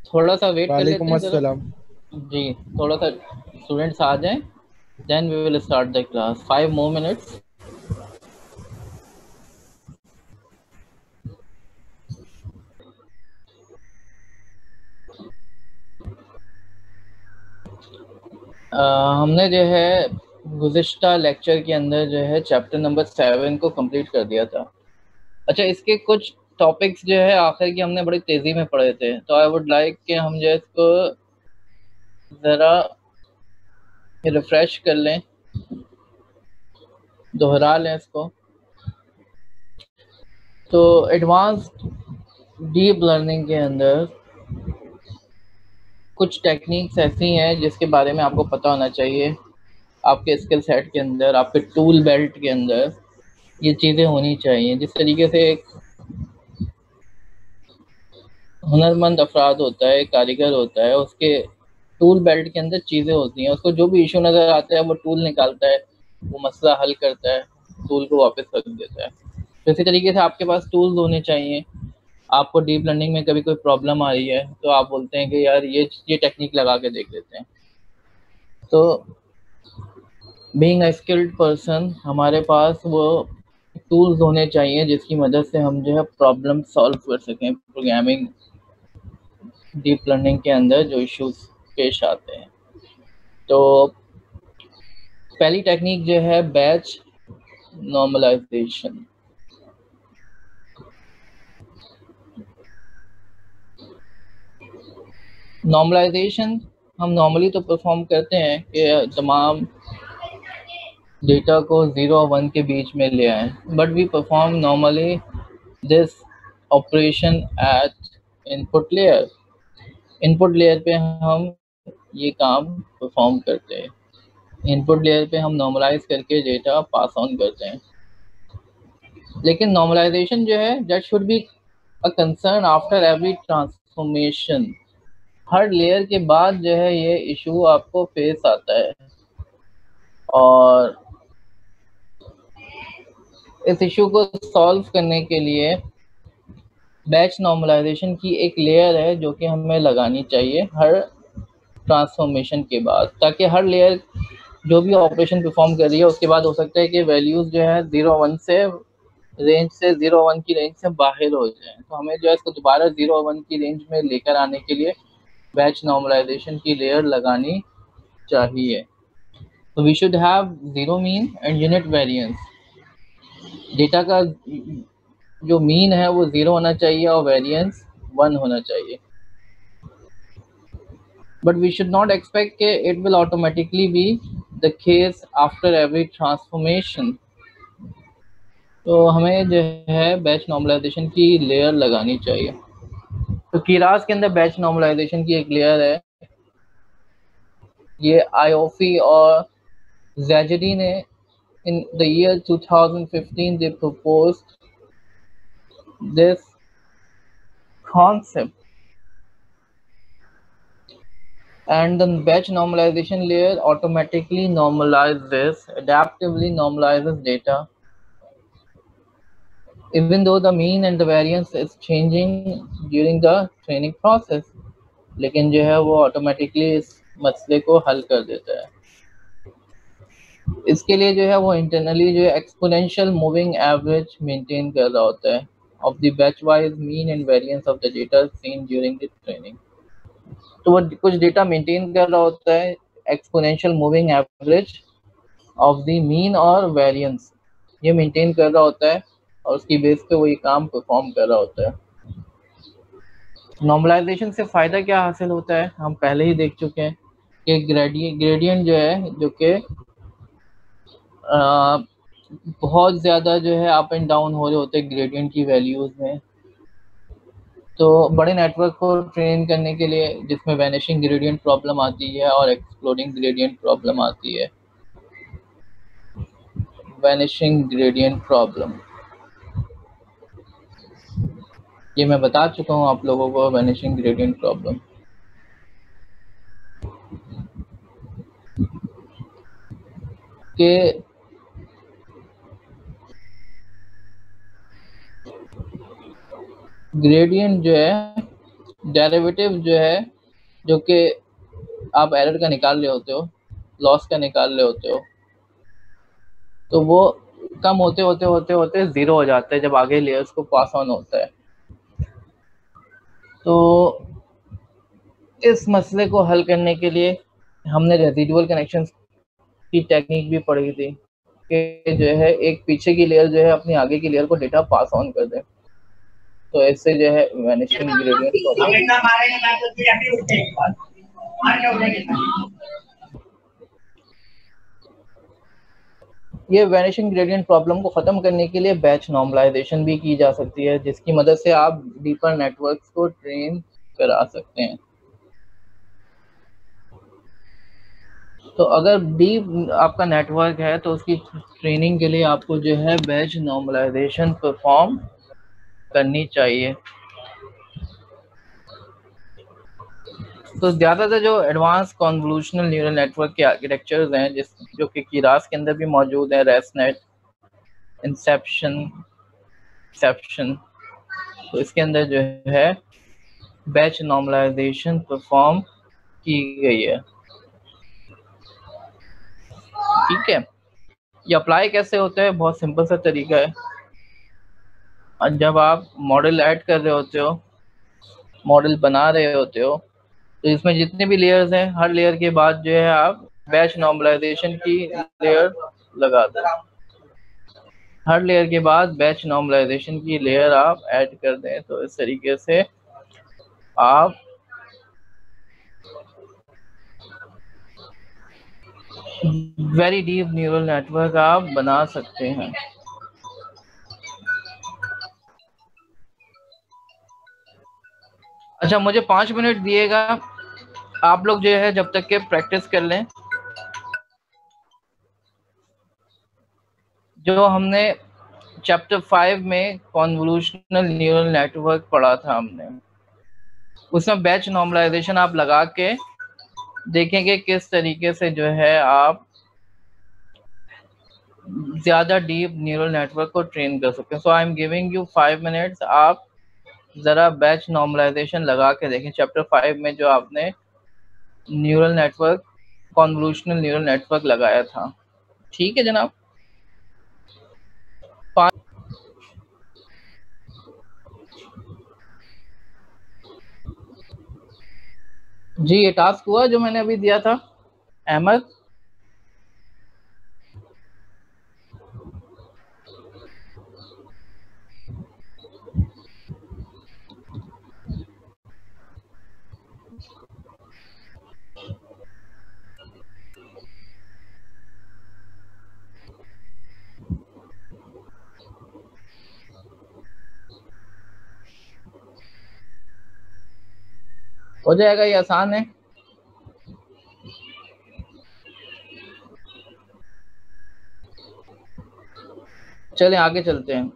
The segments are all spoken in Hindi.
थोड़ा सा वेट कर लेते वालेकुम हैं जरा। अस्सलाम। जी, थोड़ा सा स्टूडेंट्स आ जाएं, then we will start the class. 5 more minutes। हमने जो है गुज़िश्ता लेक्चर के अंदर जो है चैप्टर नंबर 7 को कंप्लीट कर दिया था। अच्छा, इसके कुछ टॉपिक्स जो है आखिर की हमने बड़ी तेज़ी में पढ़े थे, तो आई वुड लाइक कि हम जो है इसको ज़रा रिफ्रेश कर लें, दोहरा लें इसको। तो एडवांस्ड डीप लर्निंग के अंदर कुछ टेक्निक्स ऐसी हैं जिसके बारे में आपको पता होना चाहिए। आपके स्किल सेट के अंदर, आपके टूल बेल्ट के अंदर ये चीज़ें होनी चाहिए। जिस तरीके से एक हुनरमंद अफराद होता है, एक कारीगर होता है, उसके टूल बेल्ट के अंदर चीज़ें होती हैं। उसको जो भी इशू नज़र आता है वो टूल निकालता है, वो मसला हल करता है, टूल को वापस रख देता है। तो इसी तरीके से आपके पास टूल्स होने चाहिए। आपको डीप लर्निंग में कभी कोई प्रॉब्लम आ रही है तो आप बोलते हैं कि यार ये टेक्निक लगा के देख लेते हैं। तो बीइंग अ स्किल्ड पर्सन, हमारे पास वो टूल्स होने चाहिए जिसकी मदद से हम जो है प्रॉब्लम सॉल्व कर सकें प्रोग्रामिंग डीप लर्निंग के अंदर जो इश्यूज पेश आते हैं। तो पहली टेक्निक जो है बैच नॉर्मलाइजेशन। नॉर्मलाइजेशन हम नॉर्मली तो परफॉर्म करते हैं कि तमाम डेटा को 0 और 1 के बीच में ले आएं, but we perform normally this operation at input layer. Input layer पे हम ये काम परफॉर्म करते हैं। इनपुट लेयर पे हम नॉर्मलाइज करके डेटा पास ऑन करते हैं। लेकिन नॉर्मलाइजेशन जो है that should be a concern after every transformation. हर लेयर के बाद जो है ये इशू आपको फेस आता है, और इस इशू को सॉल्व करने के लिए बैच नॉर्मलाइजेशन की एक लेयर है जो कि हमें लगानी चाहिए हर ट्रांसफॉर्मेशन के बाद, ताकि हर लेयर जो भी ऑपरेशन परफॉर्म कर रही है उसके बाद हो सकता है कि वैल्यूज जो है 0 1 से रेंज से 0 1 की रेंज से बाहर हो जाए। तो हमें जो है इसको दोबारा 0 1 की रेंज में लेकर आने के लिए बैच नॉर्मलाइजेशन की लेयर लगानी चाहिए। तो we should have zero mean and unit variance. Data का जो मीन है वो 0 होना चाहिए और वेरिएंस 1 होना चाहिए। But we should not expect that it will automatically be the case after every transformation. तो हमें जो है बैच नॉर्मलाइजेशन की लेयर लगानी चाहिए। तो कीरास के अंदर बैच नॉर्मलाइजेशन की एक लेयर है। ये आईओफी और जैजडी ने in the year 2015 they proposed this concept, and the batch normalization layer automatically normalizes, adaptively normalizes data even though the mean and the variance is changing during the training process। लेकिन जो है वो ऑटोमेटिकली इस मसले को हल कर देता है। इसके लिए जो है वो इंटरनली जो है एक्सपोनेंशियल मूविंग एवरेज मेंटेन कर रहा होता है of the batch wise mean and variance of the data seen during the training. तो वो कुछ डेटा मेंटेन कर रहा होता है, exponential moving average of the mean और वेरिएंस ये मेंटेन कर रहा होता है, और उसकी बेस पे वो ये काम परफॉर्म कर रहा होता है। नॉर्मलाइजेशन से फ़ायदा क्या हासिल होता है हम पहले ही देख चुके हैं कि ग्रेडियंट जो है जो कि बहुत ज़्यादा जो है अप एंड डाउन हो रहे होते हैं ग्रेडियंट की वैल्यूज़ में। तो बड़े नेटवर्क को ट्रेन करने के लिए जिसमें वैनिशिंग ग्रेडियंट प्रॉब्लम आती है और एक्सप्लोडिंग ग्रेडियंट प्रॉब्लम आती है। वैनिशिंग ग्रेडियंट प्रॉब्लम ये मैं बता चुका हूँ आप लोगों को। वैनिशिंग ग्रेडियंट प्रॉब्लम के ग्रेडियंट जो है डेरिवेटिव जो है, जो कि आप एरर का निकाल रहे होते हो, लॉस का निकाल रहे होते हो, तो वो कम होते होते होते होते ज़ीरो हो जाता है जब आगे लेयर्स को पास ऑन होता है। तो इस मसले को हल करने के लिए हमने रेजिडुअल कनेक्शंस की टेक्निक भी पढ़ी थी कि जो है एक पीछे की लेयर जो है अपनी आगे की लेयर को डेटा पास ऑन कर दे। तो ऐसे जो है वैनिशिंग ग्रेडियंट ये वैनिशिंग ग्रेडियंट प्रॉब्लम को ख़त्म करने के लिए बैच नॉर्मलाइजेशन भी की जा सकती है, जिसकी मदद से आप डीपर नेटवर्क्स को ट्रेन करा सकते हैं। तो अगर डीप आपका नेटवर्क है तो उसकी ट्रेनिंग के लिए आपको जो है बैच नॉर्मलाइजेशन परफॉर्म करनी चाहिए। तो ज़्यादातर जो एडवांस कॉन्वोल्यूशनल न्यूरल नेटवर्क के आर्किटेक्चर्स हैं जो कि कीरास के अंदर भी मौजूद है, रेसनेट, इंसेप्शन, तो इसके अंदर जो है बैच नॉर्मलाइजेशन परफॉर्म की गई है। ठीक है, ये अप्लाई कैसे होता है? बहुत सिंपल सा तरीका है। जब आप मॉडल ऐड कर रहे होते हो, मॉडल बना रहे होते हो, तो इसमें जितने भी लेयर्स हैं, हर लेयर के बाद जो है आप बैच नॉर्मलाइजेशन की लेयर लगा दो। हर लेयर के बाद बैच नॉर्मलाइजेशन की लेयर आप ऐड कर दें। तो इस तरीके से आप वेरी डीप न्यूरल नेटवर्क आप बना सकते हैं। अच्छा, मुझे 5 मिनट दिएगा, आप लोग जो है जब तक के प्रैक्टिस कर लें। जो हमने चैप्टर 5 में कॉन्वोल्यूशनल न्यूरल नेटवर्क पढ़ा था हमने, उसमें बैच नॉर्मलाइजेशन आप लगा के देखेंगे किस तरीके से जो है आप ज़्यादा डीप न्यूरल नेटवर्क को ट्रेन कर सकते हैं। So I am giving you 5 minutes, आप ज़रा बैच नॉर्मलाइजेशन लगा के देखें चैप्टर 5 में जो आपने neural network, convolutional neural network लगाया था। ठीक है जनाब। जी, ये टास्क हुआ जो मैंने अभी दिया था अहमद? हो जाएगा, ये आसान है। चलें आगे चलते हैं।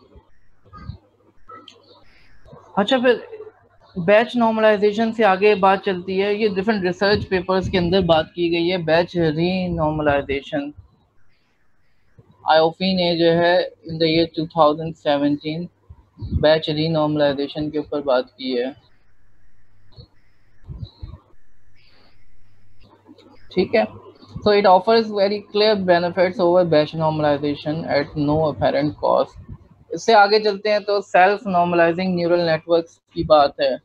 अच्छा, फिर बैच नॉर्मलाइजेशन से आगे बात चलती है, ये डिफरेंट रिसर्च पेपर्स के अंदर बात की गई है बैच री नॉर्मलाइजेशन। आयोफी ने जो है in the year 2017 batch renormalization के ऊपर बात की है। ठीक है, so it offers very clear benefits over batch normalization at no apparent cost. इससे आगे चलते हैं तो सेल्फ नॉर्मलाइजिंग न्यूरल नेटवर्क्स की बात है,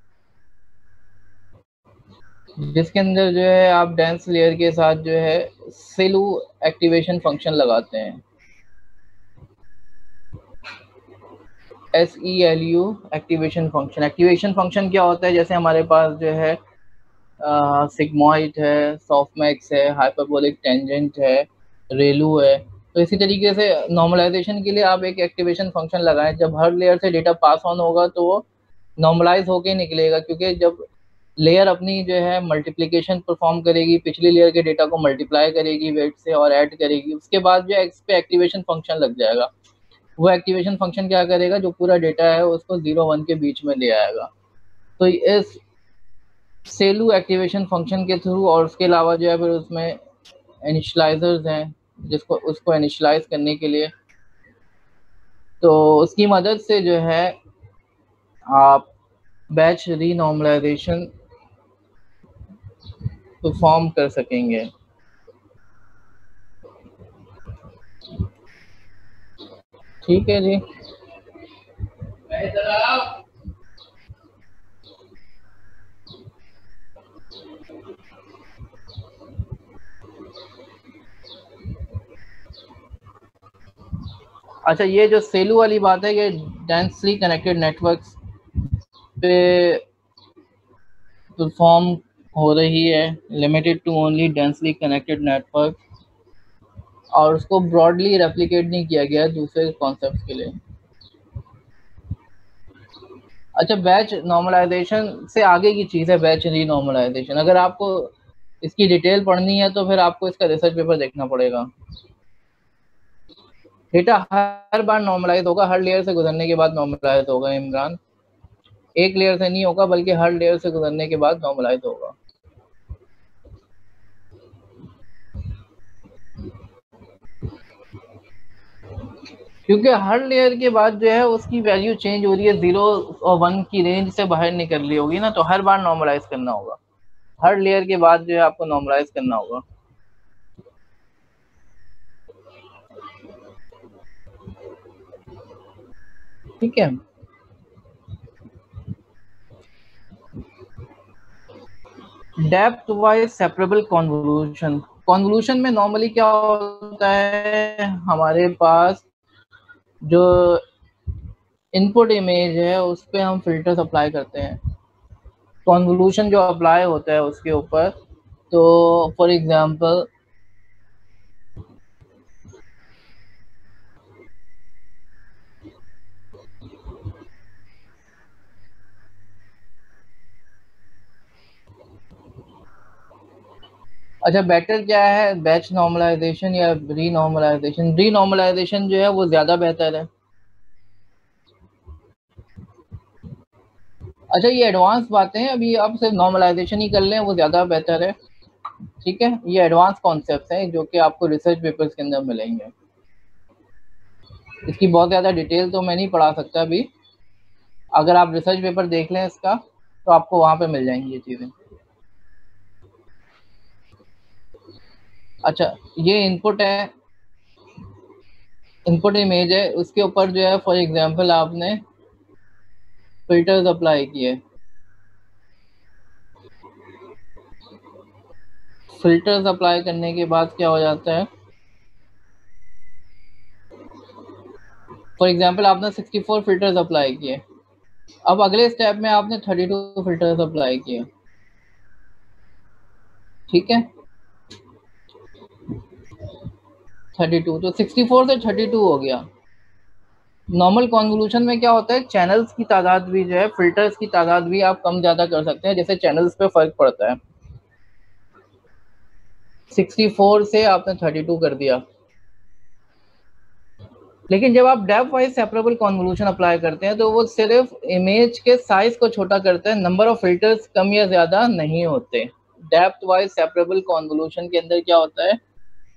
जिसके अंदर जो है आप डेंस लेयर के साथ जो है सेलू एक्टिवेशन फंक्शन लगाते हैं। SELU एक्टिवेशन फंक्शन क्या होता है? जैसे हमारे पास जो है सिग्मॉइड है, सॉफ्टमैक्स है, हाइपरबोलिक टेंजेंट है, रेलू है। तो इसी तरीके से नॉर्मलाइजेशन के लिए आप एक एक्टिवेशन फंक्शन लगाएं। जब हर लेयर से डेटा पास ऑन होगा तो वो नॉर्मलाइज होके निकलेगा, क्योंकि जब लेयर अपनी जो है मल्टीप्लिकेशन परफॉर्म करेगी, पिछली लेयर के डेटा को मल्टीप्लाई करेगी वेट से और ऐड करेगी, उसके बाद जो एक्स पे एक्टिवेशन फंक्शन लग जाएगा। वो एक्टिवेशन फंक्शन क्या करेगा? जो पूरा डेटा है उसको 0-1 के बीच में ले आएगा। तो इस सेलू एक्टिवेशन फंक्शन के थ्रू, और उसके अलावा जो है फिर उसमें इनिशलाइजर्स हैं जिसको उसको इनिशलाइज करने के लिए, तो उसकी मदद से जो है आप बैच रीनॉर्मलाइजेशन परफॉर्म कर सकेंगे। ठीक है जी। अच्छा, ये जो सेलू वाली बात है कि डेंसली कनेक्टेड नेटवर्क्स पे परफॉर्म हो रही है, limited to only densely connected network, और उसको ब्रॉडली रेप्लिकेट नहीं किया गया दूसरे कॉन्सेप्ट के लिए। अच्छा, बैच नॉर्मलाइजेशन से आगे की चीज़ है बैच रीनॉर्मलाइजेशन। अगर आपको इसकी डिटेल पढ़नी है तो फिर आपको इसका रिसर्च पेपर देखना पड़ेगा। डेटा हर बार नॉर्मलाइज होगा, हर लेयर से गुजरने के बाद नॉर्मलाइज होगा इमरान। एक लेयर से नहीं होगा बल्कि हर लेयर से गुजरने के बाद नॉर्मलाइज होगा। क्योंकि हर लेयर के बाद जो है उसकी वैल्यू चेंज हो रही है, 0 और 1 की रेंज से बाहर निकल रही होगी ना, तो हर बार नॉर्मलाइज करना होगा। हर लेयर के बाद जो है आपको नॉर्मलाइज करना होगा। ठीक है। Depthwise separable convolution. Convolution में नॉर्मली क्या होता है, हमारे पास जो इनपुट इमेज है उस पर हम फिल्टर्स अप्लाई करते हैं, कॉन्वोल्यूशन जो अप्लाई होता है उसके ऊपर। तो फॉर एग्जांपल अच्छा, बेटर क्या है, बैच नॉर्मलाइजेशन या रीनॉर्मलाइजेशन? रीनॉर्मलाइजेशन जो है वो ज़्यादा बेहतर है। अच्छा, ये एडवांस बातें हैं, अभी आप सिर्फ नॉर्मलाइजेशन ही कर लें वो ज़्यादा बेहतर है। ठीक है, ये एडवांस कॉन्सेप्ट हैं जो कि आपको रिसर्च पेपर्स के अंदर मिलेंगे। इसकी बहुत ज़्यादा डिटेल तो मैं नहीं पढ़ा सकता अभी। अगर आप रिसर्च पेपर देख लें इसका तो आपको वहाँ पे मिल जाएंगी ये चीज़ें। अच्छा, ये इनपुट है, इनपुट इमेज है, उसके ऊपर जो है फॉर एग्जांपल आपने फिल्टर्स अप्लाई किए। फिल्टर्स अप्लाई करने के बाद क्या हो जाता है, फॉर एग्जांपल आपने 64 फिल्टर्स अप्लाई किए। अब अगले स्टेप में आपने 32 फिल्टर्स अप्लाई किए। ठीक है, 32 तो 64 से 32 हो गया। नॉर्मल कॉन्वोल्यूशन में क्या होता है, चैनल्स की तादाद भी जो है, फिल्टर्स की तादाद भी आप कम ज़्यादा कर सकते हैं, जैसे चैनल्स पे फ़र्क पड़ता है। 64 से आपने 32 कर दिया। लेकिन जब आप depthwise separable convolution apply करते हैं तो वो सिर्फ इमेज के साइज को छोटा करता है, नंबर ऑफ फिल्टर्स कम या ज़्यादा नहीं होते। डेप्थ वाइज सेपरेबल कॉन्वोल्यूशन के अंदर क्या होता है,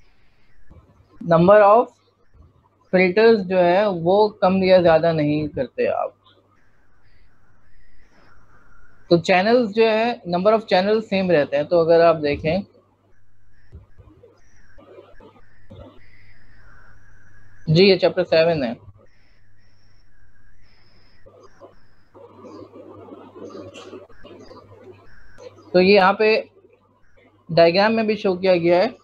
नंबर ऑफ फिल्टर्स जो है वो कम या ज़्यादा नहीं करते आप। तो चैनल्स जो है, नंबर ऑफ चैनल सेम रहते हैं। तो अगर आप देखें, जी ये चैप्टर 7 है। तो ये यहाँ पे डायग्राम में भी शो किया गया है।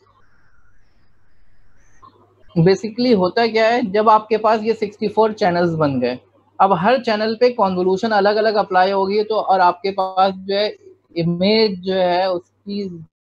बेसिकली होता क्या है, जब आपके पास ये 64 चैनल्स बन गए, अब हर चैनल पे कॉन्वोल्यूशन अलग अलग अप्लाई होगी, तो और आपके पास जो है इमेज जो है उसकी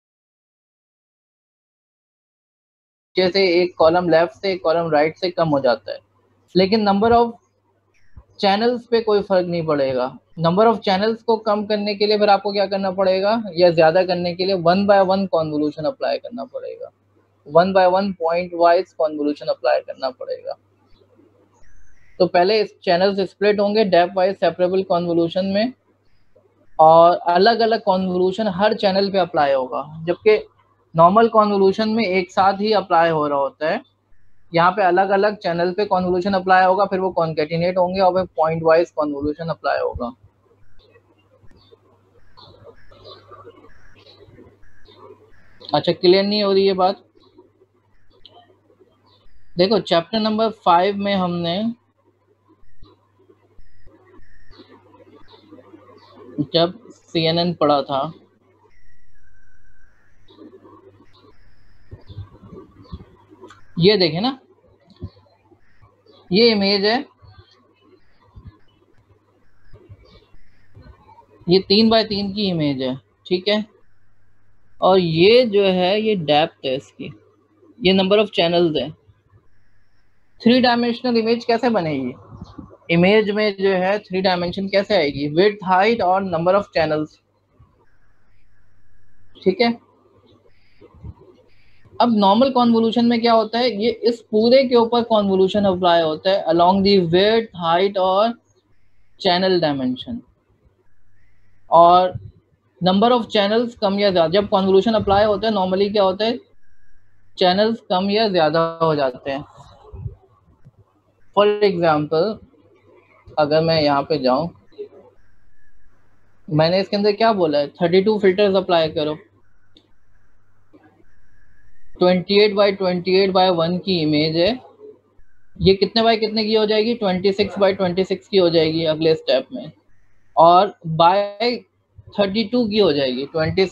जैसे एक कॉलम लेफ्ट से एक कॉलम राइट से कम हो जाता है, लेकिन नंबर ऑफ चैनल्स पे कोई फर्क नहीं पड़ेगा। नंबर ऑफ चैनल्स को कम करने के लिए फिर आपको क्या करना पड़ेगा, या ज्यादा करने के लिए 1 बाय 1 कॉन्वोल्यूशन अप्लाई करना पड़ेगा, 1 by 1 pointwise convolution apply करना पड़ेगा। तो पहले चैनल्स स्प्लिट होंगे डेप्थ वाइज सेपरेबल कॉन्वोल्यूशन में, और अलग अलग कॉन्वोल्यूशन हर चैनल पे अप्लाई होगा, जबकि नॉर्मल कॉन्वोल्यूशन में एक साथ ही अप्लाई हो रहा होता है। यहाँ पे अलग अलग चैनल पे कॉन्वोल्यूशन अप्लाई होगा, फिर वो कॉन्केटिनेट होंगे और फिर पॉइंट वाइज कॉन्वोल्यूशन अप्लाई होगा। अच्छा, क्लियर नहीं हो रही है बात? देखो चैप्टर नंबर 5 में हमने जब CNN पढ़ा था, ये देखे ना, ये इमेज है, ये 3x3 की इमेज है, ठीक है। और ये जो है ये डेप्थ है इसकी, ये नंबर ऑफ चैनल्स है। 3 डायमेंशनल इमेज कैसे बनेगी? इमेज में जो है 3 डायमेंशन कैसे आएगी? विड्थ, हाइट और नंबर ऑफ चैनल्स, ठीक है। अब नॉर्मल कॉन्वोल्यूशन में क्या होता है, ये इस पूरे के ऊपर कॉन्वोल्यूशन अप्लाई होता है अलोंग दी विड्थ, हाइट और चैनल डायमेंशन। और नंबर ऑफ चैनल्स कम या ज्यादा, जब कॉन्वोल्यूशन अप्लाई होता है नॉर्मली क्या होता है, चैनल्स कम या ज्यादा हो जाते हैं। फॉर एग्जाम्पल अगर मैं यहाँ पे जाऊं, मैंने इसके अंदर क्या बोला है, 32 फिल्टर्स अप्लाई करो। 28x28x1 की इमेज है, ये कितने बाय कितने की हो जाएगी, 26x26 की हो जाएगी अगले स्टेप में। और बाय 32 की हो जाएगी,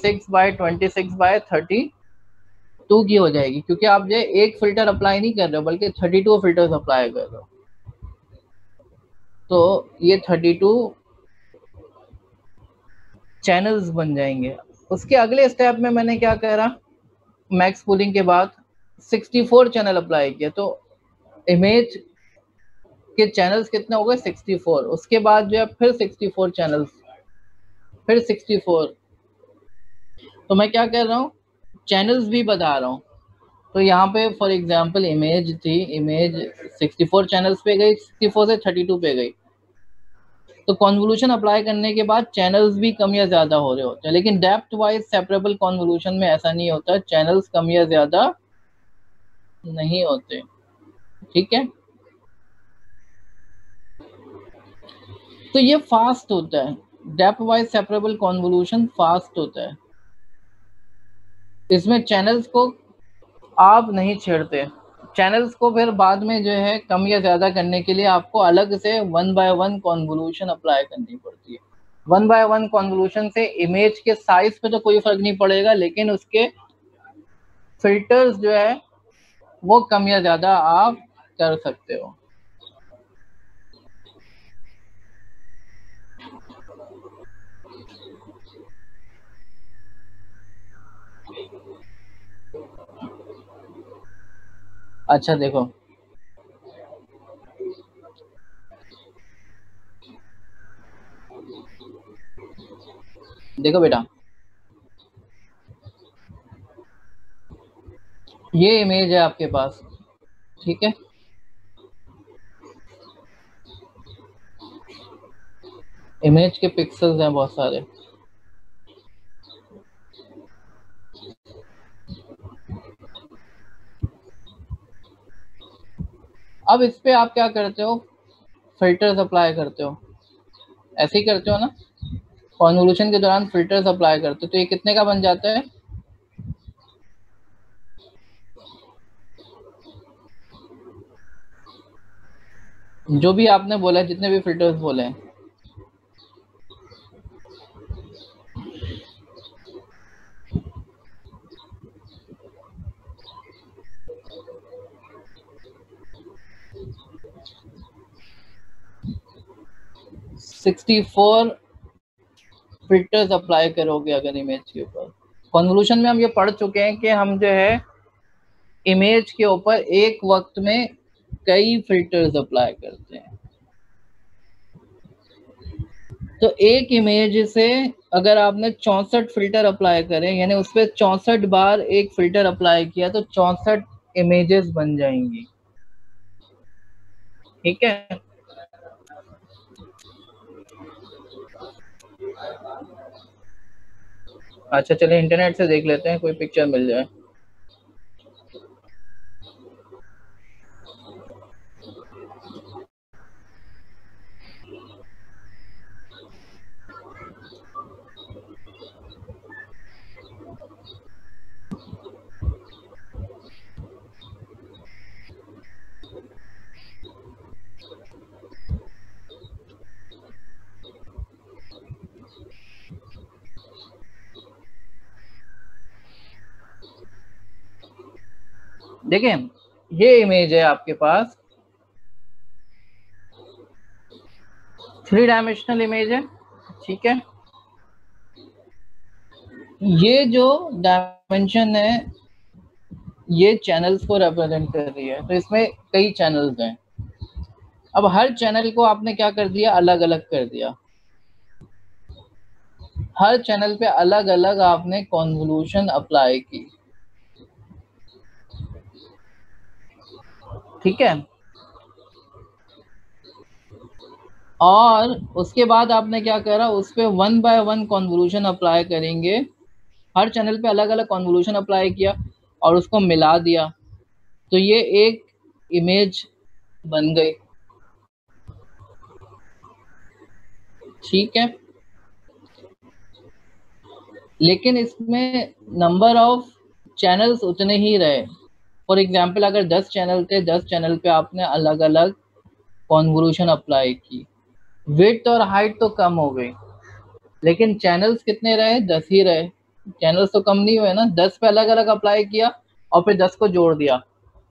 26x26x32 की हो जाएगी, क्योंकि आप जो एक फिल्टर अप्लाई नहीं कर रहे हो बल्कि 32 फिल्टर्स अप्लाई कर रहे हो। तो ये 32 चैनल्स बन जाएंगे। उसके अगले स्टेप में मैंने क्या करा, मैक्स पूलिंग के बाद 64 चैनल अप्लाई किया, तो इमेज के चैनल्स कितने हो गए, 64। उसके बाद जो है फिर 64 चैनल्स, फिर 64। तो मैं क्या कर रहा हूँ, चैनल्स भी बता रहा हूँ। तो यहाँ पे फॉर एग्जांपल इमेज थी, इमेज 64 चैनल्स पे गई, 64 से 32 पे गई। तो कॉन्वोल्यूशन अप्लाई करने के बाद चैनल्स भी कम या ज्यादा हो रहे होते हैं, लेकिन डेप्थ वाइज सेपरेबल कॉन्वोल्यूशन में ऐसा नहीं होता, चैनल्स कम या ज्यादा नहीं होते, ठीक है। तो ये फास्ट होता है, depthwise separable convolution fast होता है। इसमें चैनल्स को आप नहीं छेड़ते, चैनल्स को फिर बाद में जो है कम या ज्यादा करने के लिए आपको अलग से 1x1 कॉन्वोल्यूशन अप्लाई करनी पड़ती है। 1x1 कॉन्वोल्यूशन से इमेज के साइज पे तो कोई फर्क नहीं पड़ेगा, लेकिन उसके फिल्टर्स जो है वो कम या ज्यादा आप कर सकते हो। अच्छा देखो, देखो बेटा, ये इमेज है आपके पास, ठीक है। इमेज के पिक्सल्स हैं बहुत सारे। अब इस पे आप क्या करते हो, फिल्टर्स अप्लाई करते हो, ऐसे ही करते हो ना, कॉन्वोल्यूशन के दौरान फिल्टर्स अप्लाई करते हो। तो ये कितने का बन जाता है, जो भी आपने बोला है, जितने भी फिल्टर्स बोले हैं। सिक्सटी फोर फिल्टर्स अप्लाई करोगे अगर इमेज के ऊपर। कॉन्वोल्यूशन में हम ये पढ़ चुके हैं कि हम जो है इमेज के ऊपर एक वक्त में कई फिल्टर्स अप्लाई करते हैं। तो एक इमेज से अगर आपने 64 फिल्टर अप्लाई करें, यानी उस पर 64 बार एक फिल्टर अप्लाई किया, तो 64 इमेजेस बन जाएंगी, ठीक है। अच्छा चलिए इंटरनेट से देख लेते हैं, कोई पिक्चर मिल जाए। देखें ये इमेज है आपके पास, 3 डायमेंशनल इमेज है, ठीक है। ये जो डायमेंशन है ये चैनल्स को रिप्रेजेंट कर रही है, तो इसमें कई चैनल्स हैं। अब हर चैनल को आपने क्या कर दिया, अलग अलग कर दिया। हर चैनल पे अलग अलग आपने कॉन्वोल्यूशन अप्लाई की, ठीक है। और उसके बाद आपने क्या करा, उस पर 1 बाय 1 कॉन्वोल्यूशन अप्लाई करेंगे। हर चैनल पे अलग अलग कॉन्वोल्यूशन अप्लाई किया और उसको मिला दिया, तो ये एक इमेज बन गई, ठीक है। लेकिन इसमें नंबर ऑफ चैनल्स उतने ही रहे। फॉर एग्जाम्पल अगर 10 चैनल थे, 10 चैनल पे आपने अलग अलग कॉन्वोल्यूशन अप्लाई की, विड्थ और हाइट तो कम हो गई, लेकिन चैनल्स कितने रहे, 10 ही रहे। चैनल्स तो कम नहीं हुए ना, 10 पे अलग अलग अप्लाई किया और फिर 10 को जोड़ दिया।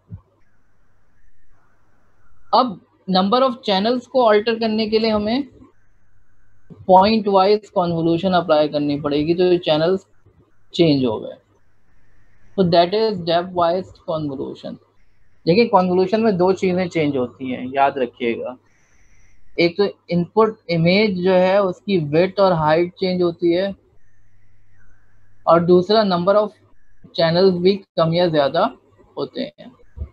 अब नंबर ऑफ चैनल्स को अल्टर करने के लिए हमें पॉइंट वाइज कॉन्वोल्यूशन अप्लाई करनी पड़ेगी, तो ये चैनल्स चेंज हो गए, तो that is depthwise convolution. देखिए कॉन्वोल्यूशन में दो चीजें चेंज होती हैं, याद रखिएगा। एक तो इनपुट इमेज जो है उसकी विड्थ और हाइट चेंज होती है, और दूसरा नंबर ऑफ चैनल्स भी कम या ज्यादा होते हैं।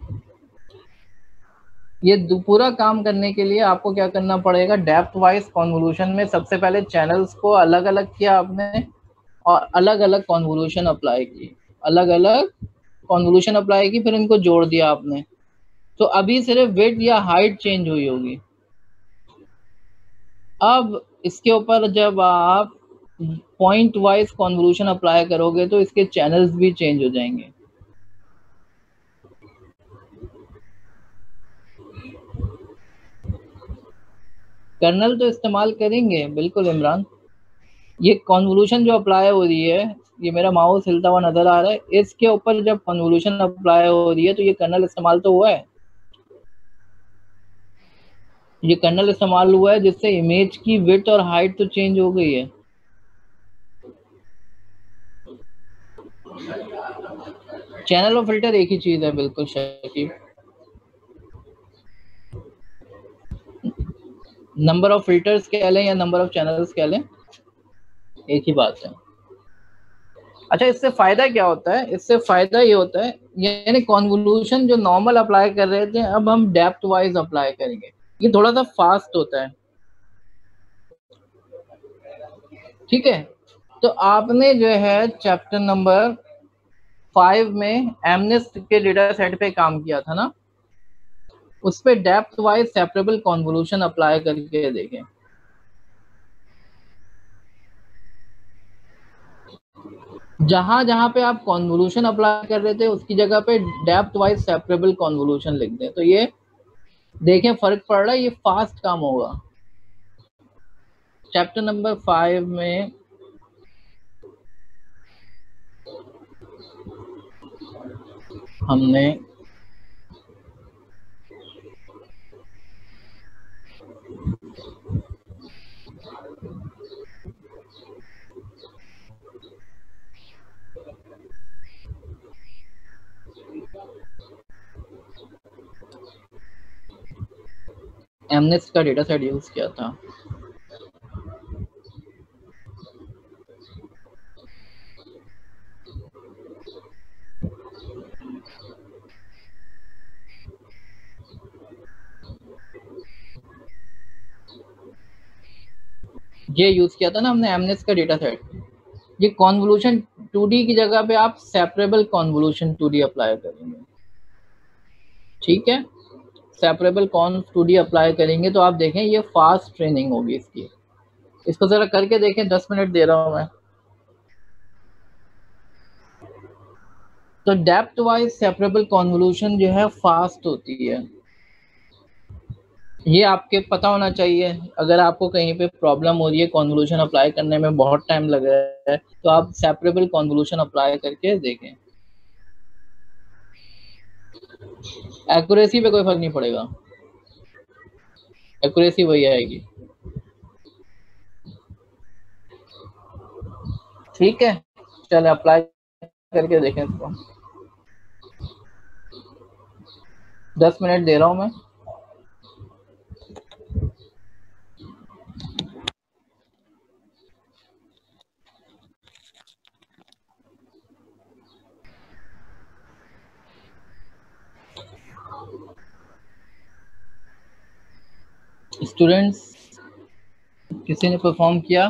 ये पूरा काम करने के लिए आपको क्या करना पड़ेगा, डेप्थ वाइज कॉन्वोल्यूशन में सबसे पहले चैनल्स को अलग अलग किया आपने और अलग अलग कॉन्वोल्यूशन अप्लाई की, अलग अलग कॉन्वोल्यूशन अप्लाई की, फिर इनको जोड़ दिया आपने, तो अभी सिर्फ विड्थ या हाइट चेंज हुई होगी। अब इसके ऊपर जब आप पॉइंट वाइज कॉन्वोल्यूशन अप्लाई करोगे तो इसके चैनल्स भी चेंज हो जाएंगे। कर्नल तो इस्तेमाल करेंगे बिल्कुल इमरान। ये कॉन्वोल्यूशन जो अप्लाई हो रही है, ये मेरा माउस हिलता हुआ नजर आ रहा है, इसके ऊपर जब कॉन्वोल्यूशन अप्लाई हो रही है तो ये कर्नल इस्तेमाल तो हुआ है, ये कर्नल इस्तेमाल हुआ है जिससे इमेज की विड्थ और हाइट तो चेंज हो गई है। चैनल और फिल्टर एक ही चीज है, बिल्कुल शकीब। नंबर ऑफ फिल्टर्स कह लें या नंबर ऑफ चैनल्स कह लें, एक ही बात है। अच्छा इससे फायदा क्या होता है, इससे फायदा ये होता है, यानी कॉन्वोल्यूशन जो नॉर्मल अप्लाई कर रहे थे अब हम डेप्थ वाइज अप्लाई करेंगे, ये थोड़ा सा फास्ट होता है, ठीक है। तो आपने जो है चैप्टर नंबर 5 में एमनेस्ट के डेटा सेट पे काम किया था ना, उस पे depthwise separable convolution apply करके देखें। जहां जहां पे आप कॉन्वोल्यूशन अप्लाई कर रहे थे उसकी जगह पे डेप्थ वाइज सेपरेबल कॉन्वोल्यूशन लिख दें, तो ये देखें फर्क पड़ रहा है, ये फास्ट काम होगा। चैप्टर नंबर 5 में हमने एमनेस्ट का डेटा सेट यूज किया था। ये यूज किया था ना हमने एमनेस्ट का डेटा सेट। ये कॉन्वोल्यूशन 2D की जगह पे आप सेपरेबल कॉन्वोल्यूशन 2D अप्लाई करेंगे, ठीक है। सेपरेबल कॉन्व 2D अप्लाई करेंगे तो आप देखें ये फास्ट ट्रेनिंग होगी इसकी। इसको जरा करके देखें, 10 मिनट दे रहा हूं मैं। तो डेप्थ वाइज सेपरेबल कॉन्वोल्यूशन जो है फास्ट होती है, ये आपके पता होना चाहिए। अगर आपको कहीं पे प्रॉब्लम हो रही है, कॉन्वोल्यूशन अप्लाई करने में बहुत टाइम लग रहा है, तो आप सेपरेबल कॉन्वोल्यूशन अप्लाई करके देखें। एक्यूरेसी पे कोई फर्क नहीं पड़ेगा, एक्यूरेसी वही आएगी। ठीक है, चलो अप्लाई करके देखें इसको। 10 मिनट दे रहा हूँ मैं। स्टूडेंट्स, किसी ने परफॉर्म किया?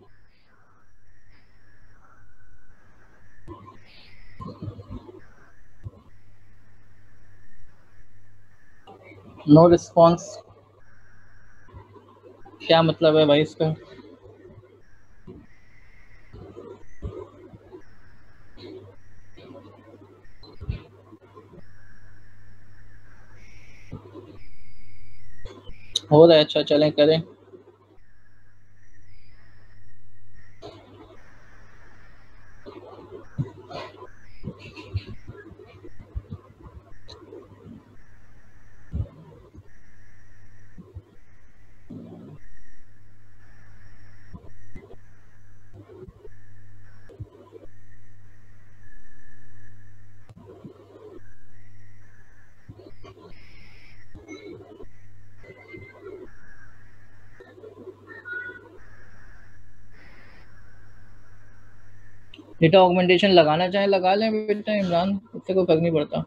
नो रिस्पॉन्स, क्या मतलब है भाई इसका? हो रहा है, अच्छा चलें करें। डेटा ऑगमेंटेशन लगाना चाहें लगा लें बेटा इमरान, उससे कोई फर्क नहीं पड़ता।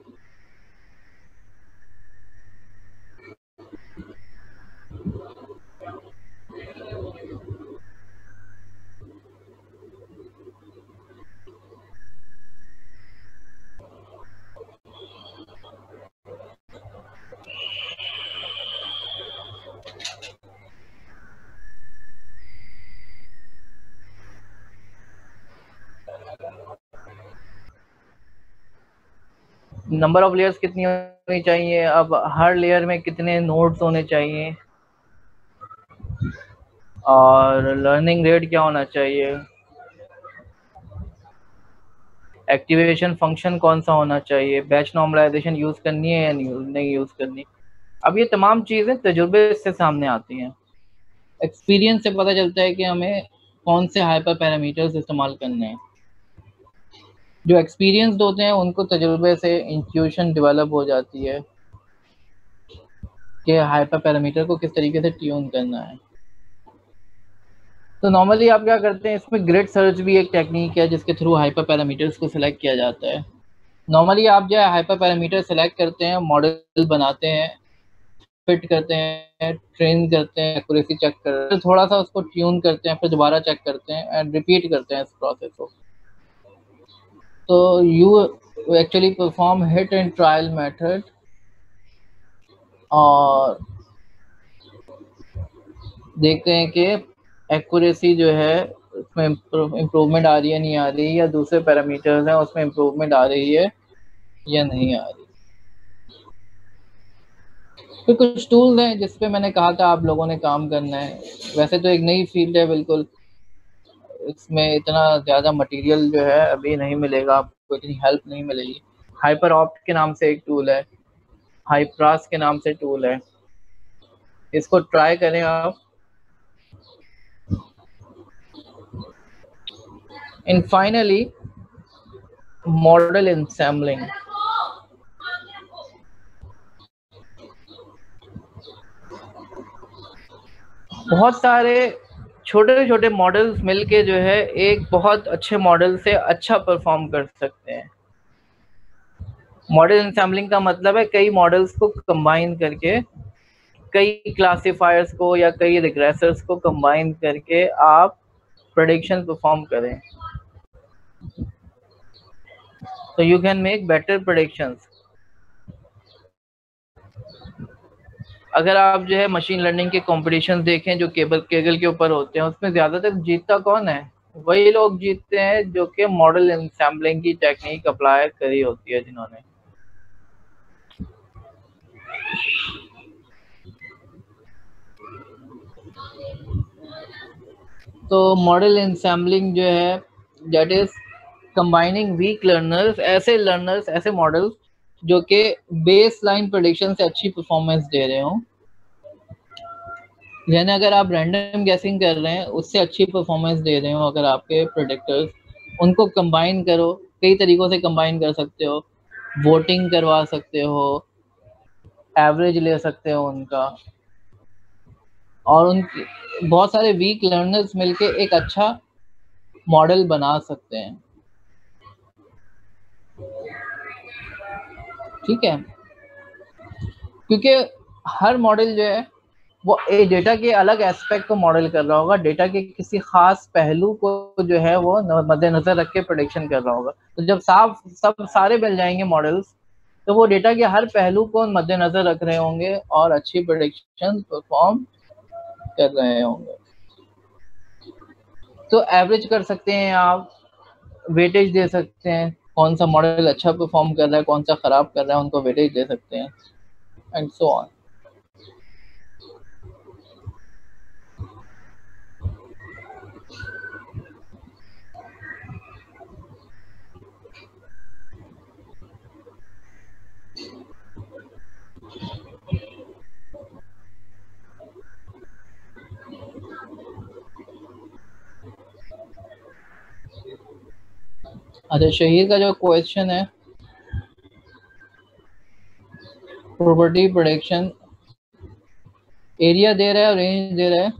नंबर ऑफ लेयर्स कितनी होनी चाहिए, अब हर लेयर में कितने नोड्स होने चाहिए, और लर्निंग रेट क्या होना चाहिए, एक्टिवेशन फंक्शन कौन सा होना चाहिए, बैच नॉर्मलाइजेशन यूज़ करनी है या नहीं यूज़ करनी। अब ये तमाम चीज़ें तजुर्बे से सामने आती हैं, एक्सपीरियंस से पता चलता है कि हमें कौन से हाइपर पैरामीटर्स इस्तेमाल करने हैं। जो एक्सपीरियंस्ड होते हैं उनको तजुर्बे से इंट्यूशन डेवलप हो जाती है कि हाइपर पैरामीटर को किस तरीके से ट्यून करना है। तो नॉर्मली आप क्या करते हैं, इसमें ग्रिड सर्च भी एक टेक्निक है जिसके थ्रू हाइपर पैरामीटर्स को सिलेक्ट किया जाता है। नॉर्मली आप जो है हाइपर पैरामीटर सेलेक्ट करते हैं, मॉडल बनाते हैं, फिट करते हैं, ट्रेन करते हैं, एक्यूरेसी चेक करते हैं, थोड़ा सा उसको ट्यून करते हैं, फिर दोबारा चेक करते हैं एंड रिपीट करते हैं इस प्रोसेस को। तो you actually perform hit and trial method, और देखते हैं कि एक्यूरेसी जो है उसमें इम्प्रूवमेंट आ रही है नहीं आ रही, या दूसरे पैरामीटर्स हैं उसमें इम्प्रूवमेंट आ रही है या नहीं आ रही। फिर कुछ टूल्स हैं जिस पे मैंने कहा था आप लोगों ने काम करना है। वैसे तो एक नई फील्ड है बिल्कुल, इसमें इतना ज़्यादा मटेरियल जो है अभी नहीं मिलेगा आपको, इतनी हेल्प नहीं मिलेगी। हाइपर ऑप्ट के नाम से एक टूल है, हाइप्रास के नाम से टूल है, इसको ट्राई करें आप। And finally model ensembling. बहुत सारे छोटे छोटे मॉडल्स मिलके जो है एक बहुत अच्छे मॉडल से अच्छा परफॉर्म कर सकते हैं। मॉडल इंसैम्बलिंग का मतलब है कई मॉडल्स को कंबाइन करके, कई क्लासिफायर्स को या कई रिग्रेसर्स को कंबाइन करके आप प्रेडिक्शन परफॉर्म करें, तो you can make better predictions. अगर आप जो है मशीन लर्निंग के कॉम्पिटिशन देखें जो केगल के ऊपर होते हैं, उसमें ज़्यादातर जीतता कौन है? वही लोग जीतते हैं जो कि मॉडल इंसैम्बलिंग की टेक्निक अप्लाई करी होती है जिन्होंने। तो मॉडल इंसैम्बलिंग जो है that is combining weak learners, ऐसे मॉडल्स जो कि बेस लाइन प्रेडिक्शन से अच्छी परफॉर्मेंस दे रहे हो, यानी अगर आप रैंडम गैसिंग कर रहे हैं उससे अच्छी परफॉर्मेंस दे रहे हो, अगर आपके प्रोडिक्टर्स, उनको कंबाइन करो। कई तरीकों से कंबाइन कर सकते हो, वोटिंग करवा सकते हो, एवरेज ले सकते हो उनका, और उनकी बहुत सारे वीक लर्नर्स मिलके एक अच्छा मॉडल बना सकते हैं। ठीक है, क्योंकि हर मॉडल जो है वो डेटा के अलग एस्पेक्ट को मॉडल कर रहा होगा, डेटा के किसी खास पहलू को जो है वो मद्देनजर रख के प्रोडिक्शन कर रहा होगा। तो जब सब सारे मिल जाएंगे मॉडल्स, तो वो डेटा के हर पहलू को मद्देनजर रख रहे होंगे और अच्छी प्रोडिक्शन परफॉर्म कर रहे होंगे। तो एवरेज कर सकते हैं आप, वेटेज दे सकते हैं, कौन सा मॉडल अच्छा परफॉर्म कर रहा है, कौन सा खराब कर रहा है, उनको वेटेज दे सकते हैं, एंड सो ऑन। अच्छा, शहीद का जो क्वेश्चन है, प्रॉपर्टी प्रोडक्शन, एरिया दे रहा है और रेंज दे रहा है।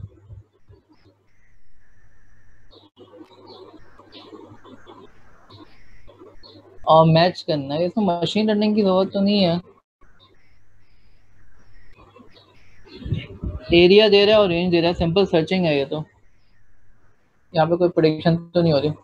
और मैच करना है, इसमें मशीन लर्निंग की जरूरत तो नहीं है। एरिया दे रहा है और रेंज दे रहा है, सिंपल सर्चिंग है ये तो, यहाँ पे कोई प्रेडिक्शन तो नहीं हो रही।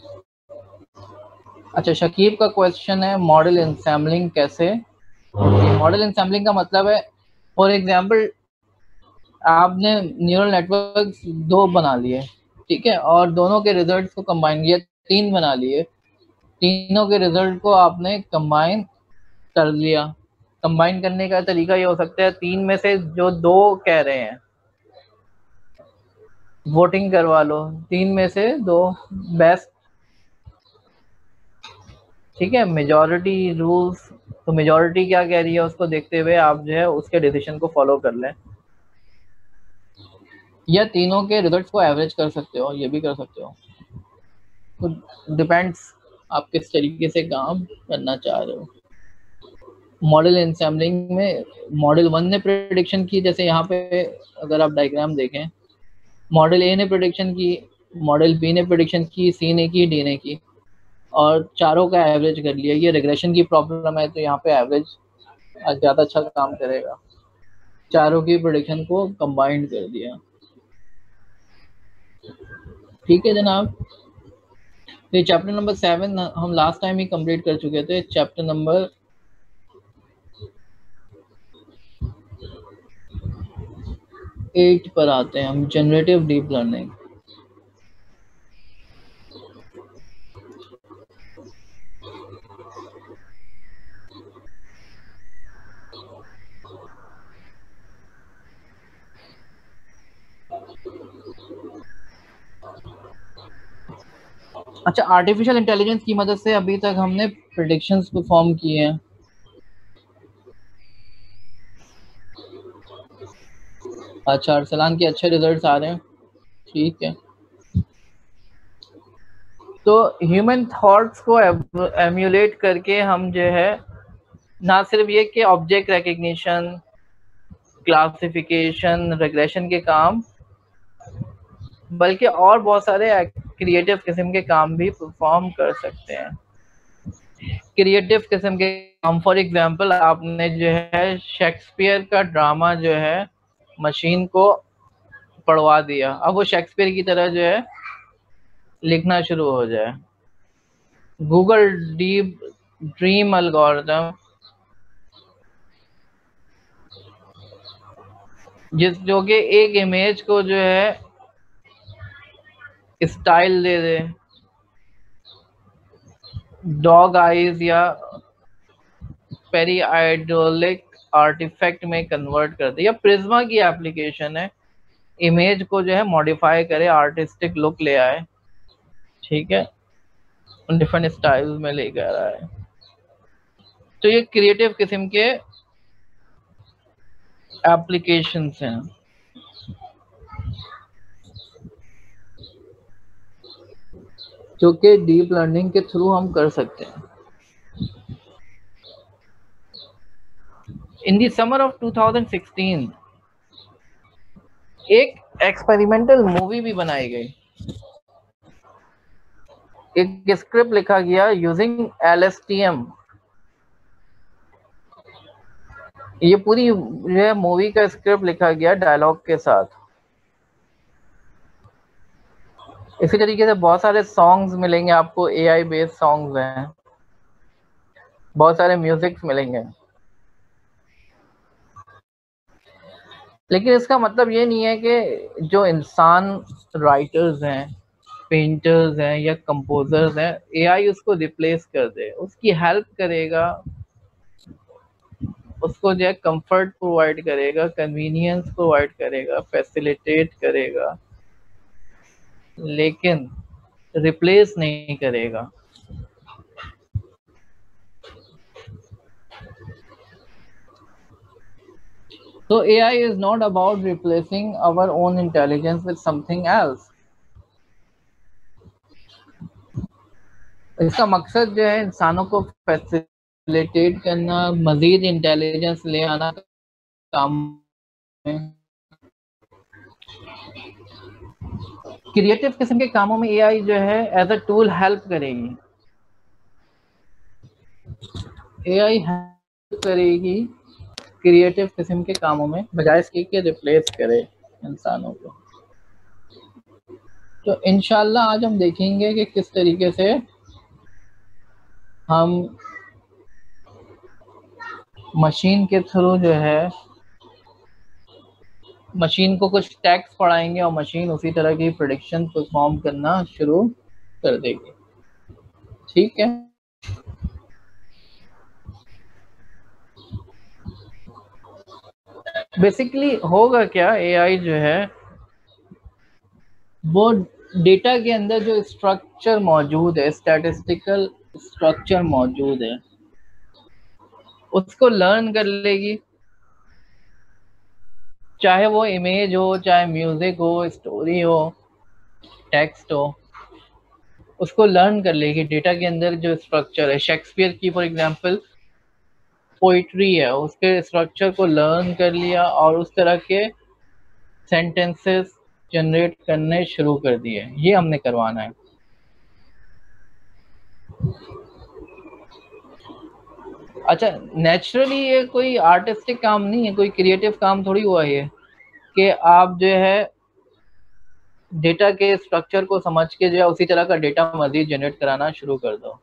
अच्छा, शकीब का क्वेश्चन है मॉडल इंसैम्बलिंग कैसे। मॉडल इंसैम्बलिंग का मतलब है, फॉर एग्जांपल आपने न्यूरल नेटवर्क 2 बना लिए, ठीक है, और दोनों के रिजल्ट्स को कंबाइन किया, 3 बना लिए, तीनों के रिजल्ट को आपने कंबाइन कर लिया। कंबाइन करने का तरीका ये हो सकता है, 3 में से जो 2 कह रहे हैं वोटिंग करवा लो, 3 में से 2 बेस्ट, ठीक है, मेजॉरिटी रूल्स। तो मेजॉरिटी क्या कह रही है उसको देखते हुए आप जो है उसके डिसीजन को फॉलो कर लें, या तीनों के रिजल्ट्स को एवरेज कर सकते हो, ये भी कर सकते हो। तो डिपेंड्स आप किस तरीके से काम करना चाह रहे हो। मॉडल एनसैम्बलिंग में मॉडल 1 ने प्रेडिक्शन की, जैसे यहाँ पे अगर आप डायग्राम देखें, मॉडल ए ने प्रेडिक्शन की, मॉडल बी ने प्रेडिक्शन की, सी ने की, डी ने की, और चारों का एवरेज कर लिया। ये रिग्रेशन की प्रॉब्लम है, तो यहाँ पे एवरेज ज़्यादा अच्छा काम करेगा। चारों की प्रेडिक्शन को कंबाइंड कर दिया। ठीक है जनाब, तो चैप्टर नंबर 7 हम लास्ट टाइम ही कंप्लीट कर चुके थे। चैप्टर नंबर 8 पर आते हैं हम, जनरेटिव डीप लर्निंग। अच्छा, आर्टिफिशियल इंटेलिजेंस की मदद से अभी तक हमने प्रेडिक्शंस परफॉर्म किए हैं। अच्छा, अरसलान के अच्छे रिजल्ट्स आ रहे हैं, ठीक है। तो ह्यूमन थॉट्स को एम्यूलेट करके हम जो है ना सिर्फ ये कि ऑब्जेक्ट रिकग्निशन, क्लासिफिकेशन, रिग्रेशन के काम, बल्कि और बहुत सारे क्रिएटिव किस्म के काम भी परफॉर्म कर सकते हैं। क्रिएटिव किस्म के काम, फॉर एग्जांपल आपने जो है शेक्सपियर का ड्रामा जो है मशीन को पढ़वा दिया, अब वो शेक्सपियर की तरह जो है लिखना शुरू हो जाए। गूगल डीप ड्रीम एल्गोरिथम, जो कि एक इमेज को जो है स्टाइल दे दे, डॉग आईज या पेरिआइडोलिक आर्टिफैक्ट में कन्वर्ट कर दे, या प्रिज्मा की एप्लीकेशन है, इमेज को जो है मॉडिफाई करे, आर्टिस्टिक लुक ले आए, ठीक है, डिफरेंट स्टाइल्स में लेकर आ रहा है। तो ये क्रिएटिव किस्म के एप्लीकेशंस हैं जो कि डीप लर्निंग के थ्रू हम कर सकते हैं। इन द समर ऑफ 2016 एक एक्सपेरिमेंटल मूवी भी बनाई गई, एक स्क्रिप्ट लिखा गया यूजिंग LSTM। ये पूरी जो है मूवी का स्क्रिप्ट लिखा गया डायलॉग के साथ। इसी तरीके से बहुत सारे सॉन्ग्स मिलेंगे आपको, AI बेस्ड सॉन्ग्स हैं, बहुत सारे म्यूजिक मिलेंगे। लेकिन इसका मतलब ये नहीं है कि जो इंसान राइटर्स हैं, पेंटर्स हैं या कंपोजर्स हैं, AI उसको रिप्लेस कर दे। उसकी हेल्प करेगा, उसको जो है कंफर्ट प्रोवाइड करेगा, कन्वीनियंस प्रोवाइड करेगा, फैसिलिटेट करेगा, लेकिन रिप्लेस नहीं करेगा। So AI is not about replacing our own intelligence with something else. इसका मकसद जो है इंसानों को फैसिलिटेट करना, मजीद इंटेलिजेंस ले आना काम में। क्रिएटिव किस्म के कामों में AI जो है एज अ टूल हेल्प करेगी। AI हेल्प करेगी क्रिएटिव किस्म के कामों में, बजाय इसके कि रिप्लेस करे इंसानों को। तो इंशाल्लाह आज हम देखेंगे कि किस तरीके से हम मशीन के थ्रू जो है मशीन को कुछ टैक्स पढ़ाएंगे और मशीन उसी तरह की प्रेडिक्शन परफॉर्म करना शुरू कर देगी। ठीक है, बेसिकली होगा क्या, AI जो है वो डेटा के अंदर जो स्ट्रक्चर मौजूद है, स्टैटिस्टिकल स्ट्रक्चर मौजूद है, उसको लर्न कर लेगी। चाहे वो इमेज हो, चाहे म्यूजिक हो, स्टोरी हो, टेक्स्ट हो, उसको लर्न कर लेगी। डेटा के अंदर जो स्ट्रक्चर है, शेक्सपियर की फॉर एग्जांपल पोइट्री है, उसके स्ट्रक्चर को लर्न कर लिया और उस तरह के सेंटेंसेस जनरेट करने शुरू कर दिए। ये हमने करवाना है। अच्छा, नेचुरली ये कोई आर्टिस्टिक काम नहीं है, कोई क्रिएटिव काम थोड़ी हुआ ये कि आप जो है डेटा के स्ट्रक्चर को समझ के जो है उसी तरह का डेटा मजीद जनरेट कराना शुरू कर दो।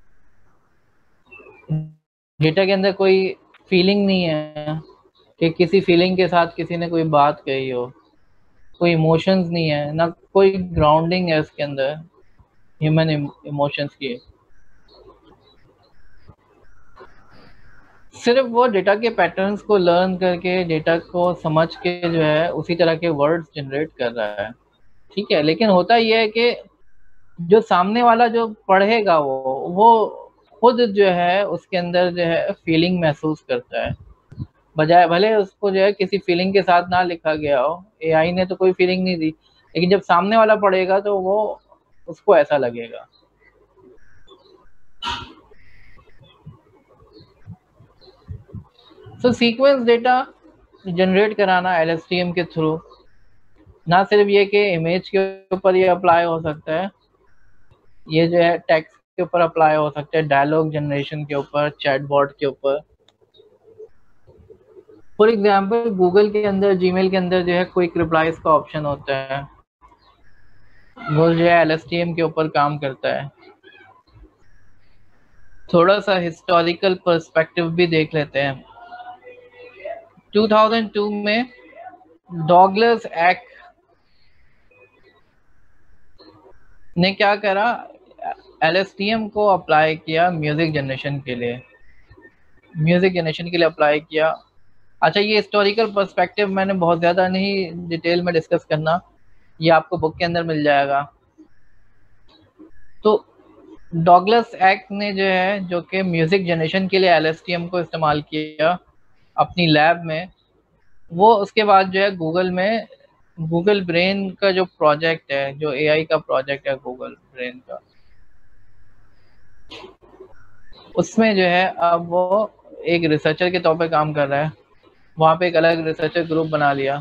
डेटा के अंदर कोई फीलिंग नहीं है कि किसी फीलिंग के साथ किसी ने कोई बात कही हो, कोई इमोशंस नहीं है, ना कोई ग्राउंडिंग है उसके अंदर ह्यूमन इमोशंस की। सिर्फ वो डेटा के पैटर्न्स को लर्न करके, डेटा को समझ के जो है उसी तरह के वर्ड्स जनरेट कर रहा है। ठीक है, लेकिन होता यह है कि जो सामने वाला जो पढ़ेगा वो खुद जो है उसके अंदर जो है फीलिंग महसूस करता है, बजाय भले उसको जो है किसी फीलिंग के साथ ना लिखा गया हो। AI ने तो कोई फीलिंग नहीं दी, लेकिन जब सामने वाला पढ़ेगा तो वो उसको ऐसा लगेगा। सो सीक्वेंस डेटा जनरेट कराना LSTM के थ्रू, ना सिर्फ ये कि इमेज के ऊपर ये अप्लाई हो सकता है, ये जो है टेक्स्ट के ऊपर अप्लाई हो सकता है, डायलॉग जनरेशन के ऊपर, चैटबॉट के ऊपर। फॉर एग्जांपल गूगल के अंदर, जीमेल के अंदर जो है क्विक रिप्लाईज का ऑप्शन होता है, वो जो है LSTM के ऊपर काम करता है। थोड़ा सा हिस्टोरिकल पर्सपेक्टिव भी देख लेते हैं। 2002 में डॉगलस एक्ट ने क्या करा, LSTM को अप्लाई किया म्यूजिक जनरेशन के लिए, अप्लाई किया। अच्छा, ये हिस्टोरिकल पर्सपेक्टिव मैंने बहुत ज़्यादा नहीं डिटेल में डिस्कस करना, ये आपको बुक के अंदर मिल जाएगा। तो डॉगलस एक्ट ने जो है, जो कि म्यूजिक जनरेशन के लिए LSTM को इस्तेमाल किया अपनी लैब में, वो उसके बाद जो है गूगल में गूगल ब्रेन का जो प्रोजेक्ट है, जो AI का प्रोजेक्ट है गूगल ब्रेन का, उसमें जो है अब वो एक रिसर्चर के तौर पे काम कर रहा है। वहाँ पे एक अलग रिसर्चर ग्रुप बना लिया,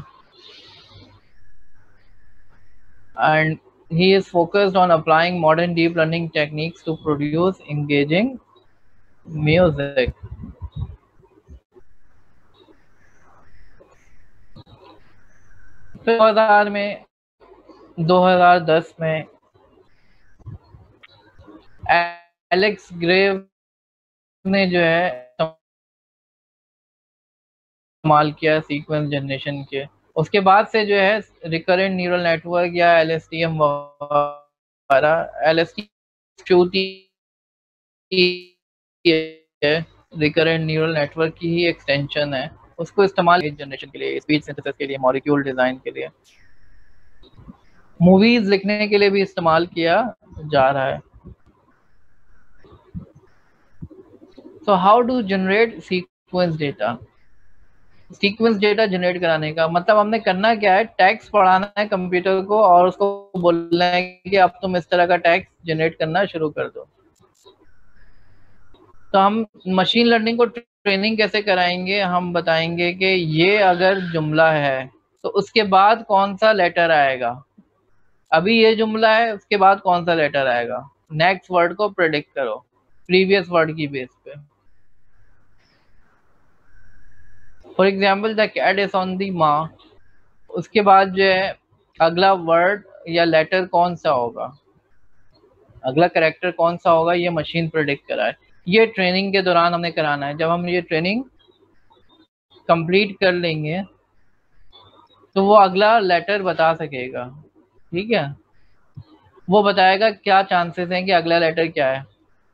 and he is focused on applying modern deep learning techniques to produce engaging music. फिर 2010 में एलेक्स ग्रेव ने जो है इस्तेमाल किया सीक्वेंस जनरेशन के। उसके बाद से जो है रिकरेंट न्यूरल नेटवर्क या LSTM वगैरह, रिकरेंट न्यूरल नेटवर्क की ही एक्सटेंशन है, उसको इस्तेमाल जनरेशन के लिए, स्पीच सिंथेसिस के लिए, मॉलिक्यूल डिजाइन के लिए, मूवीज लिखने के लिए भी इस्तेमाल किया जा रहा है। So how to generate sequence data? Sequence data generate कराने का मतलब हमने करना क्या है, टैक्स पढ़ाना है कंप्यूटर को और उसको बोलना है कि अब तुम इस तरह का टैक्स जनरेट करना शुरू कर दो। तो हम मशीन लर्निंग को ट्रेनिंग कैसे कराएंगे, हम बताएंगे कि ये अगर जुमला है तो उसके बाद कौन सा लेटर आएगा, अभी ये जुमला है उसके बाद कौन सा लेटर आएगा, नेक्स्ट वर्ड को प्रेडिक्ट करो प्रीवियस वर्ड की बेस पे। For example the cat is on the ma, उसके बाद जो है अगला वर्ड या लेटर कौन सा होगा, अगला कैरेक्टर कौन सा होगा, ये मशीन प्रेडिक्ट कराए। ये ट्रेनिंग के दौरान हमने कराना है। जब हम ये ट्रेनिंग कंप्लीट कर लेंगे तो वो अगला लेटर बता सकेगा, ठीक है, वो बताएगा क्या चांसेस हैं कि अगला लेटर क्या है।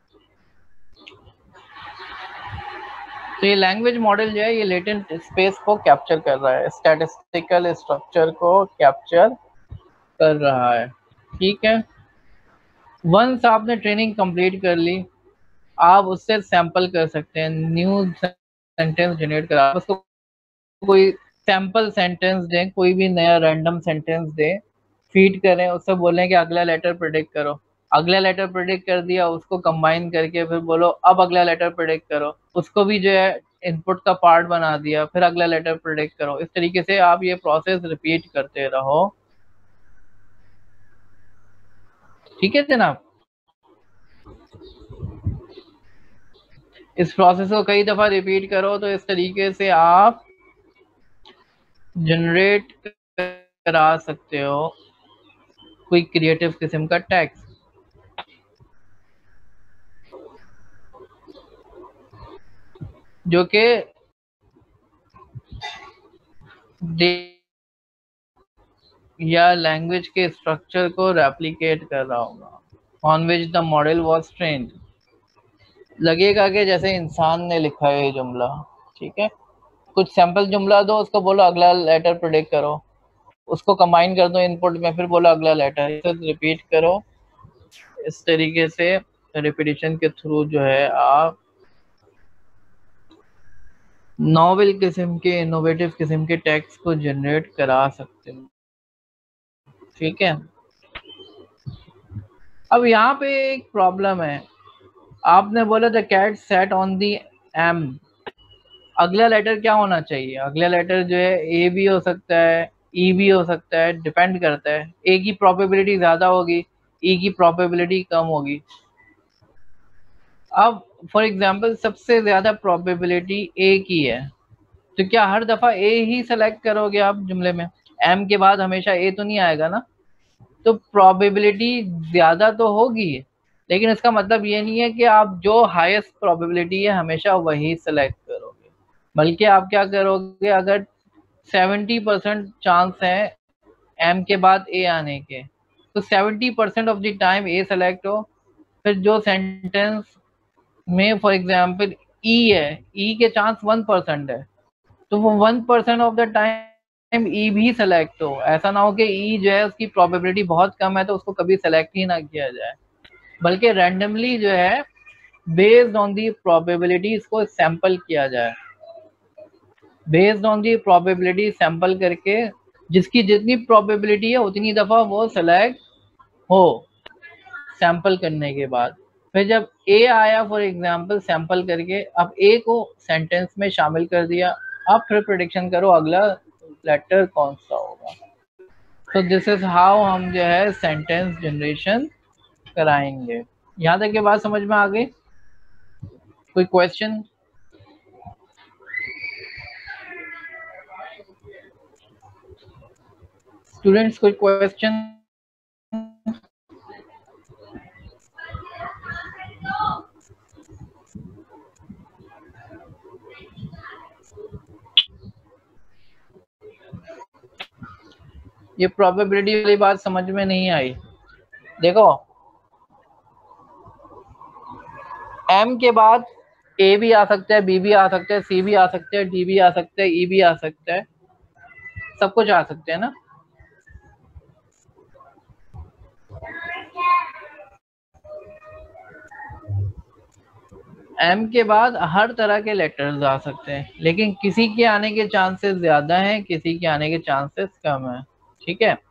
तो ये लैंग्वेज मॉडल जो है ये लेटेंट स्पेस को कैप्चर कर रहा है, स्टैटिस्टिकल स्ट्रक्चर को कैप्चर कर रहा है, ठीक है। वंस आपने ट्रेनिंग कंप्लीट कर ली, आप उससे सैंपल कर सकते हैं, न्यू सेंटेंस जनरेट करा, उसको कोई सैंपल सेंटेंस दें, कोई भी नया रैंडम सेंटेंस दें, फीड करें, उससे बोलें कि अगला लेटर प्रेडिक्ट करो, अगला लेटर प्रेडिक्ट कर दिया, उसको कंबाइन करके फिर बोलो अब अगला लेटर प्रेडिक्ट करो, उसको भी जो है इनपुट का पार्ट बना दिया, फिर अगला लेटर प्रेडिक्ट करो। इस तरीके से आप ये प्रोसेस रिपीट करते रहो, ठीक है जनाब। इस प्रोसेस को कई दफा रिपीट करो तो इस तरीके से आप जनरेट करा सकते हो कोई क्रिएटिव किस्म का टेक्स्ट, जो कि या लैंग्वेज के स्ट्रक्चर को रेप्लिकेट कर रहा होगा on which the model was trained. लगेगा कि जैसे इंसान ने लिखा है ये जुमला, ठीक है, कुछ सैंपल जुमला दो, उसको बोलो अगला लेटर प्रेडिक्ट करो, उसको कंबाइन कर दो इनपुट में, फिर बोलो अगला लेटर, इसे रिपीट करो। इस तरीके से रिपीटिशन के थ्रू जो है आप नॉवेल किस्म के, इनोवेटिव किस्म के टेक्स्ट को जनरेट करा सकते हो, ठीक है। अब यहाँ पे एक प्रॉब्लम है, आपने बोला the cat sat on the m, अगला लेटर क्या होना चाहिए, अगला लेटर जो है ए भी हो सकता है, ई भी हो सकता है, डिपेंड करता है, ए की प्रोबेबिलिटी ज्यादा होगी, ई की प्रोबेबिलिटी कम होगी। अब फॉर एग्जांपल सबसे ज्यादा प्रोबेबिलिटी ए की है, तो क्या हर दफा ए ही सेलेक्ट करोगे आप जुमले में, एम के बाद हमेशा ए तो नहीं आएगा ना, तो प्रोबेबिलिटी ज्यादा तो होगी, लेकिन इसका मतलब ये नहीं है कि आप जो हाईएस्ट प्रोबेबिलिटी है हमेशा वही सेलेक्ट करोगे, बल्कि आप क्या करोगे, अगर 70% चांस है एम के बाद ए आने के, तो 70% of the time a select हो। फिर जो सेंटेंस में फॉर एग्जांपल ई है, ई के चांस 1% है, तो वो 1% ऑफ द टाइम ई भी सेलेक्ट हो। ऐसा ना हो कि ई जो है उसकी प्रोबेबिलिटी बहुत कम है तो उसको कभी सेलेक्ट ही ना किया जाए। बल्कि रैंडमली जो है बेस्ड ऑन दी प्रोबेबिलिटी इसको सैंपल किया जाए, based on the probability sample करके जिसकी जितनी प्रोबेबिलिटी है उतनी दफा वो सेलेक्ट हो सैंपल करने के बाद। फिर जब ए आया फॉर एग्जांपल सैंपल करके, अब ए को सेंटेंस में शामिल कर दिया, अब फिर प्रेडिक्शन करो अगला लेटर कौन सा होगा। तो दिस इज हाउ हम जो है सेंटेंस जनरेशन कराएंगे। यहाँ तक के बात समझ में आ गई? कोई क्वेश्चन? स्टूडेंट्स कोई क्वेश्चन? ये प्रोबेबिलिटी वाली बात समझ में नहीं आई। देखो एम के बाद ए भी आ सकता है, बी भी आ सकता है, सी भी आ सकता है, डी भी आ सकता है, ई भी आ सकता है, सब कुछ आ सकते हैं ना। एम के बाद हर तरह के लेटर्स आ सकते हैं, लेकिन किसी के आने के चांसेस ज्यादा हैं, किसी के आने के चांसेस कम है। ठीक है,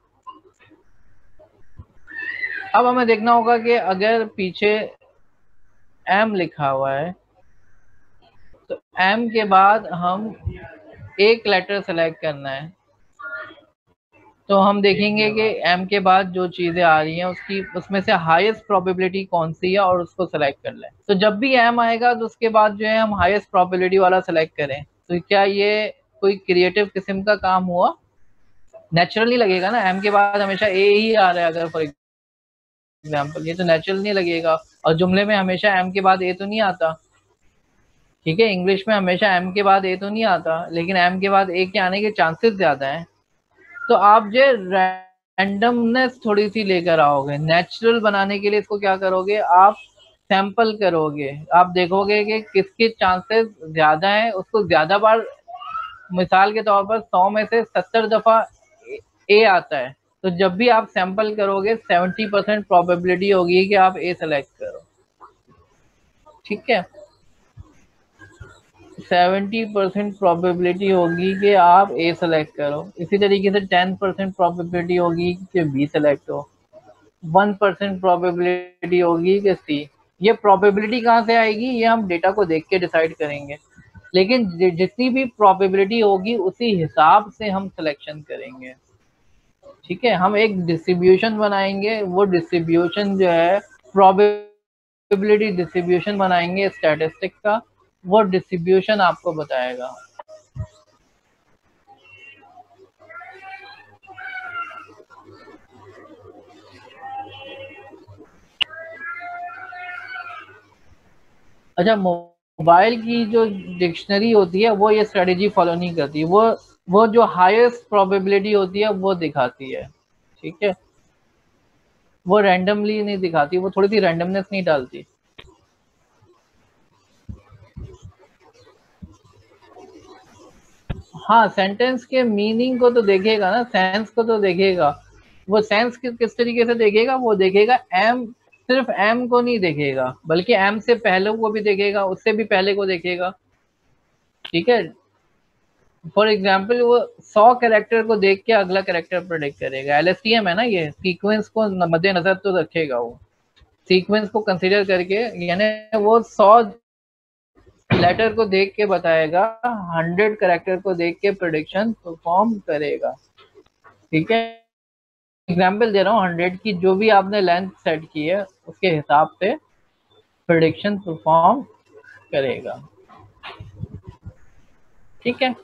अब हमें देखना होगा कि अगर पीछे एम लिखा हुआ है तो एम के बाद हम एक लेटर सेलेक्ट करना है। तो हम देखेंगे कि एम के बाद जो चीजें आ रही हैं उसकी उसमें से हाईएस्ट प्रोबेबिलिटी कौन सी है और उसको सेलेक्ट कर लें। तो जब भी एम आएगा तो उसके बाद जो है हम हाईएस्ट प्रोबेबिलिटी वाला सेलेक्ट करें। तो क्या ये कोई क्रिएटिव किस्म का काम हुआ? नेचुरली लगेगा ना, एम के बाद हमेशा ए ही आ रहा है अगर फॉर एग्जाम्पल, ये तो नेचुरल नहीं लगेगा। और जुमले में हमेशा एम के बाद ए तो नहीं आता। ठीक है, इंग्लिश में हमेशा एम के बाद ए तो नहीं आता, लेकिन एम के बाद ए के आने के चांसेस ज्यादा हैं। तो आप जो रैंडमनेस थोड़ी सी लेकर आओगे, नेचुरल बनाने के लिए इसको क्या करोगे, आप सैंपल करोगे, आप देखोगे कि किसके चांसेस ज्यादा हैं, उसको ज्यादा बार, मिसाल के तौर पर 100 में से 70 दफा ए आता है, तो जब भी आप सैंपल करोगे 70% प्रोबेबिलिटी होगी कि आप ए सेलेक्ट करो। ठीक है, 70% प्रोबेबिलिटी होगी कि आप ए सेलेक्ट करो। इसी तरीके से 10% प्रोबेबिलिटी होगी कि बी सेलेक्ट हो, 1% प्रोबेबिलिटी होगी कि सी। ये प्रोबेबिलिटी कहाँ से आएगी, ये हम डेटा को देख के डिसाइड करेंगे, लेकिन जितनी भी प्रोबेबिलिटी होगी उसी हिसाब से हम सिलेक्शन करेंगे। ठीक है, हम एक डिस्ट्रीब्यूशन बनाएंगे, वो डिस्ट्रीब्यूशन जो है प्रोबेबिलिटी डिस्ट्रीब्यूशन बनाएंगे स्टैटिस्टिक का, वो डिस्ट्रीब्यूशन आपको बताएगा। अच्छा, मोबाइल की जो डिक्शनरी होती है वो ये स्ट्रेटेजी फॉलो नहीं करती, वो जो हाईएस्ट प्रोबेबिलिटी होती है वो दिखाती है। ठीक है, वो रैंडमली नहीं दिखाती, वो थोड़ी सी रैंडमनेस नहीं डालती। हाँ, सेंटेंस के मीनिंग को तो देखेगा ना, सेंस को तो देखेगा। वो सेंस किस तरीके से देखेगा, वो देखेगा एम, सिर्फ एम को नहीं देखेगा, बल्कि एम से पहले को भी देखेगा, उससे भी पहले को देखेगा। ठीक है, फॉर एग्जाम्पल वो 100 कैरेक्टर को देख के अगला कैरेक्टर प्रोडिक्ट करेगा। एलएसटीएम है ना, ये सीक्वेंस को मद्देनजर तो रखेगा, वो सीक्वेंस को कंसीडर करके, यानी वो 100 लेटर को देख के बताएगा, 100 कैरेक्टर को देख के प्रोडिक्शन परफॉर्म करेगा। ठीक है, एग्जाम्पल दे रहा हूँ, 100 की जो भी आपने लेंथ सेट की है उसके हिसाब से प्रेडिक्शन परफॉर्म करेगा। ठीक है,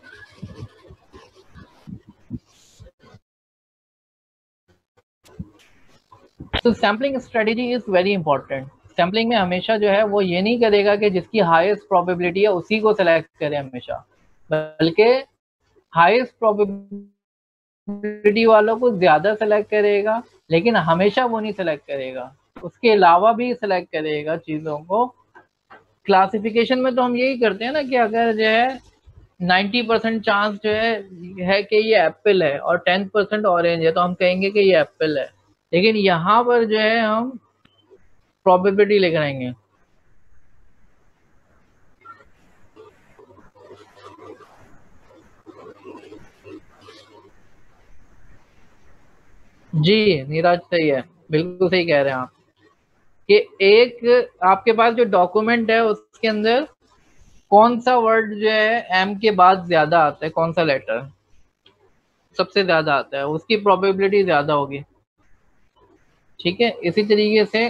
तो sampling strategy is very important. Sampling में हमेशा जो है वो ये नहीं करेगा कि जिसकी हाईएस्ट प्रोबेबिलिटी है उसी को सेलेक्ट करे हमेशा, बल्कि हाईएस्ट प्रोबेबिलिटी वालों को ज्यादा सेलेक्ट करेगा, लेकिन हमेशा वो नहीं सेलेक्ट करेगा, उसके अलावा भी सेलेक्ट करेगा चीजों को। क्लासिफिकेशन में तो हम यही करते हैं ना कि अगर जो है 90% चांस जो है कि ये एप्पल है और 10% ऑरेंज है, तो हम कहेंगे कि ये एप्पल है। लेकिन यहाँ पर जो है हम प्रोबेबिलिटी लेकर आएंगे। जी नीरज सही है, बिल्कुल सही कह रहे हैं आप कि एक आपके पास जो डॉक्यूमेंट है उसके अंदर कौन सा वर्ड जो है एम के बाद ज्यादा आता है, कौन सा लेटर सबसे ज्यादा आता है, उसकी प्रोबेबिलिटी ज्यादा होगी। ठीक है, इसी तरीके से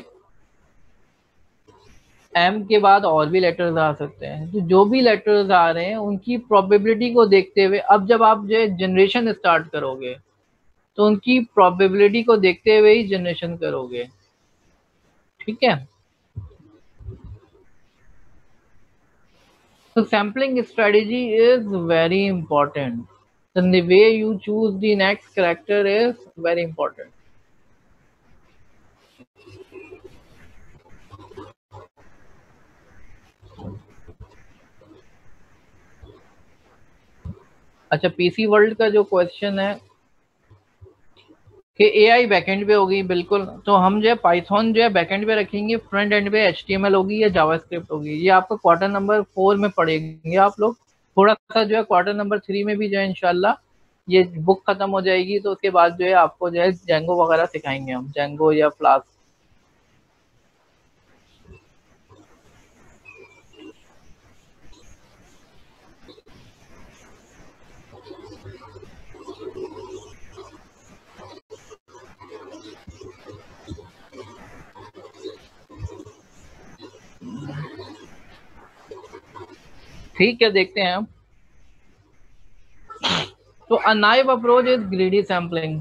एम के बाद और भी लेटर्स आ सकते हैं, तो जो भी लेटर्स आ रहे हैं उनकी प्रोबेबिलिटी को देखते हुए अब जब आप जो है जनरेशन स्टार्ट करोगे तो उनकी प्रोबेबिलिटी को देखते हुए ही जनरेशन करोगे। ठीक है, तो sampling strategy is very important, then the way you choose the next character is very important। अच्छा, पीसी वर्ल्ड का जो क्वेश्चन है कि एआई बैकएंड पे होगी, बिल्कुल, तो हम जो है पाइथन जो है बैकएंड पे रखेंगे, फ्रंट एंड पे एचटीएमएल होगी या जावास्क्रिप्ट होगी। ये आपको क्वार्टर नंबर 4 में पढ़ेंगे आप लोग। थोड़ा सा जो है क्वार्टर नंबर 3 में भी जो है इंशाल्लाह ये बुक खत्म हो जाएगी तो उसके बाद जो है आपको जो है जेंगो वगैरह सिखाएंगे हम, जेंगो या फ्लास्क। ठीक है, देखते हैं हम। तो a naive approach is greedy sampling।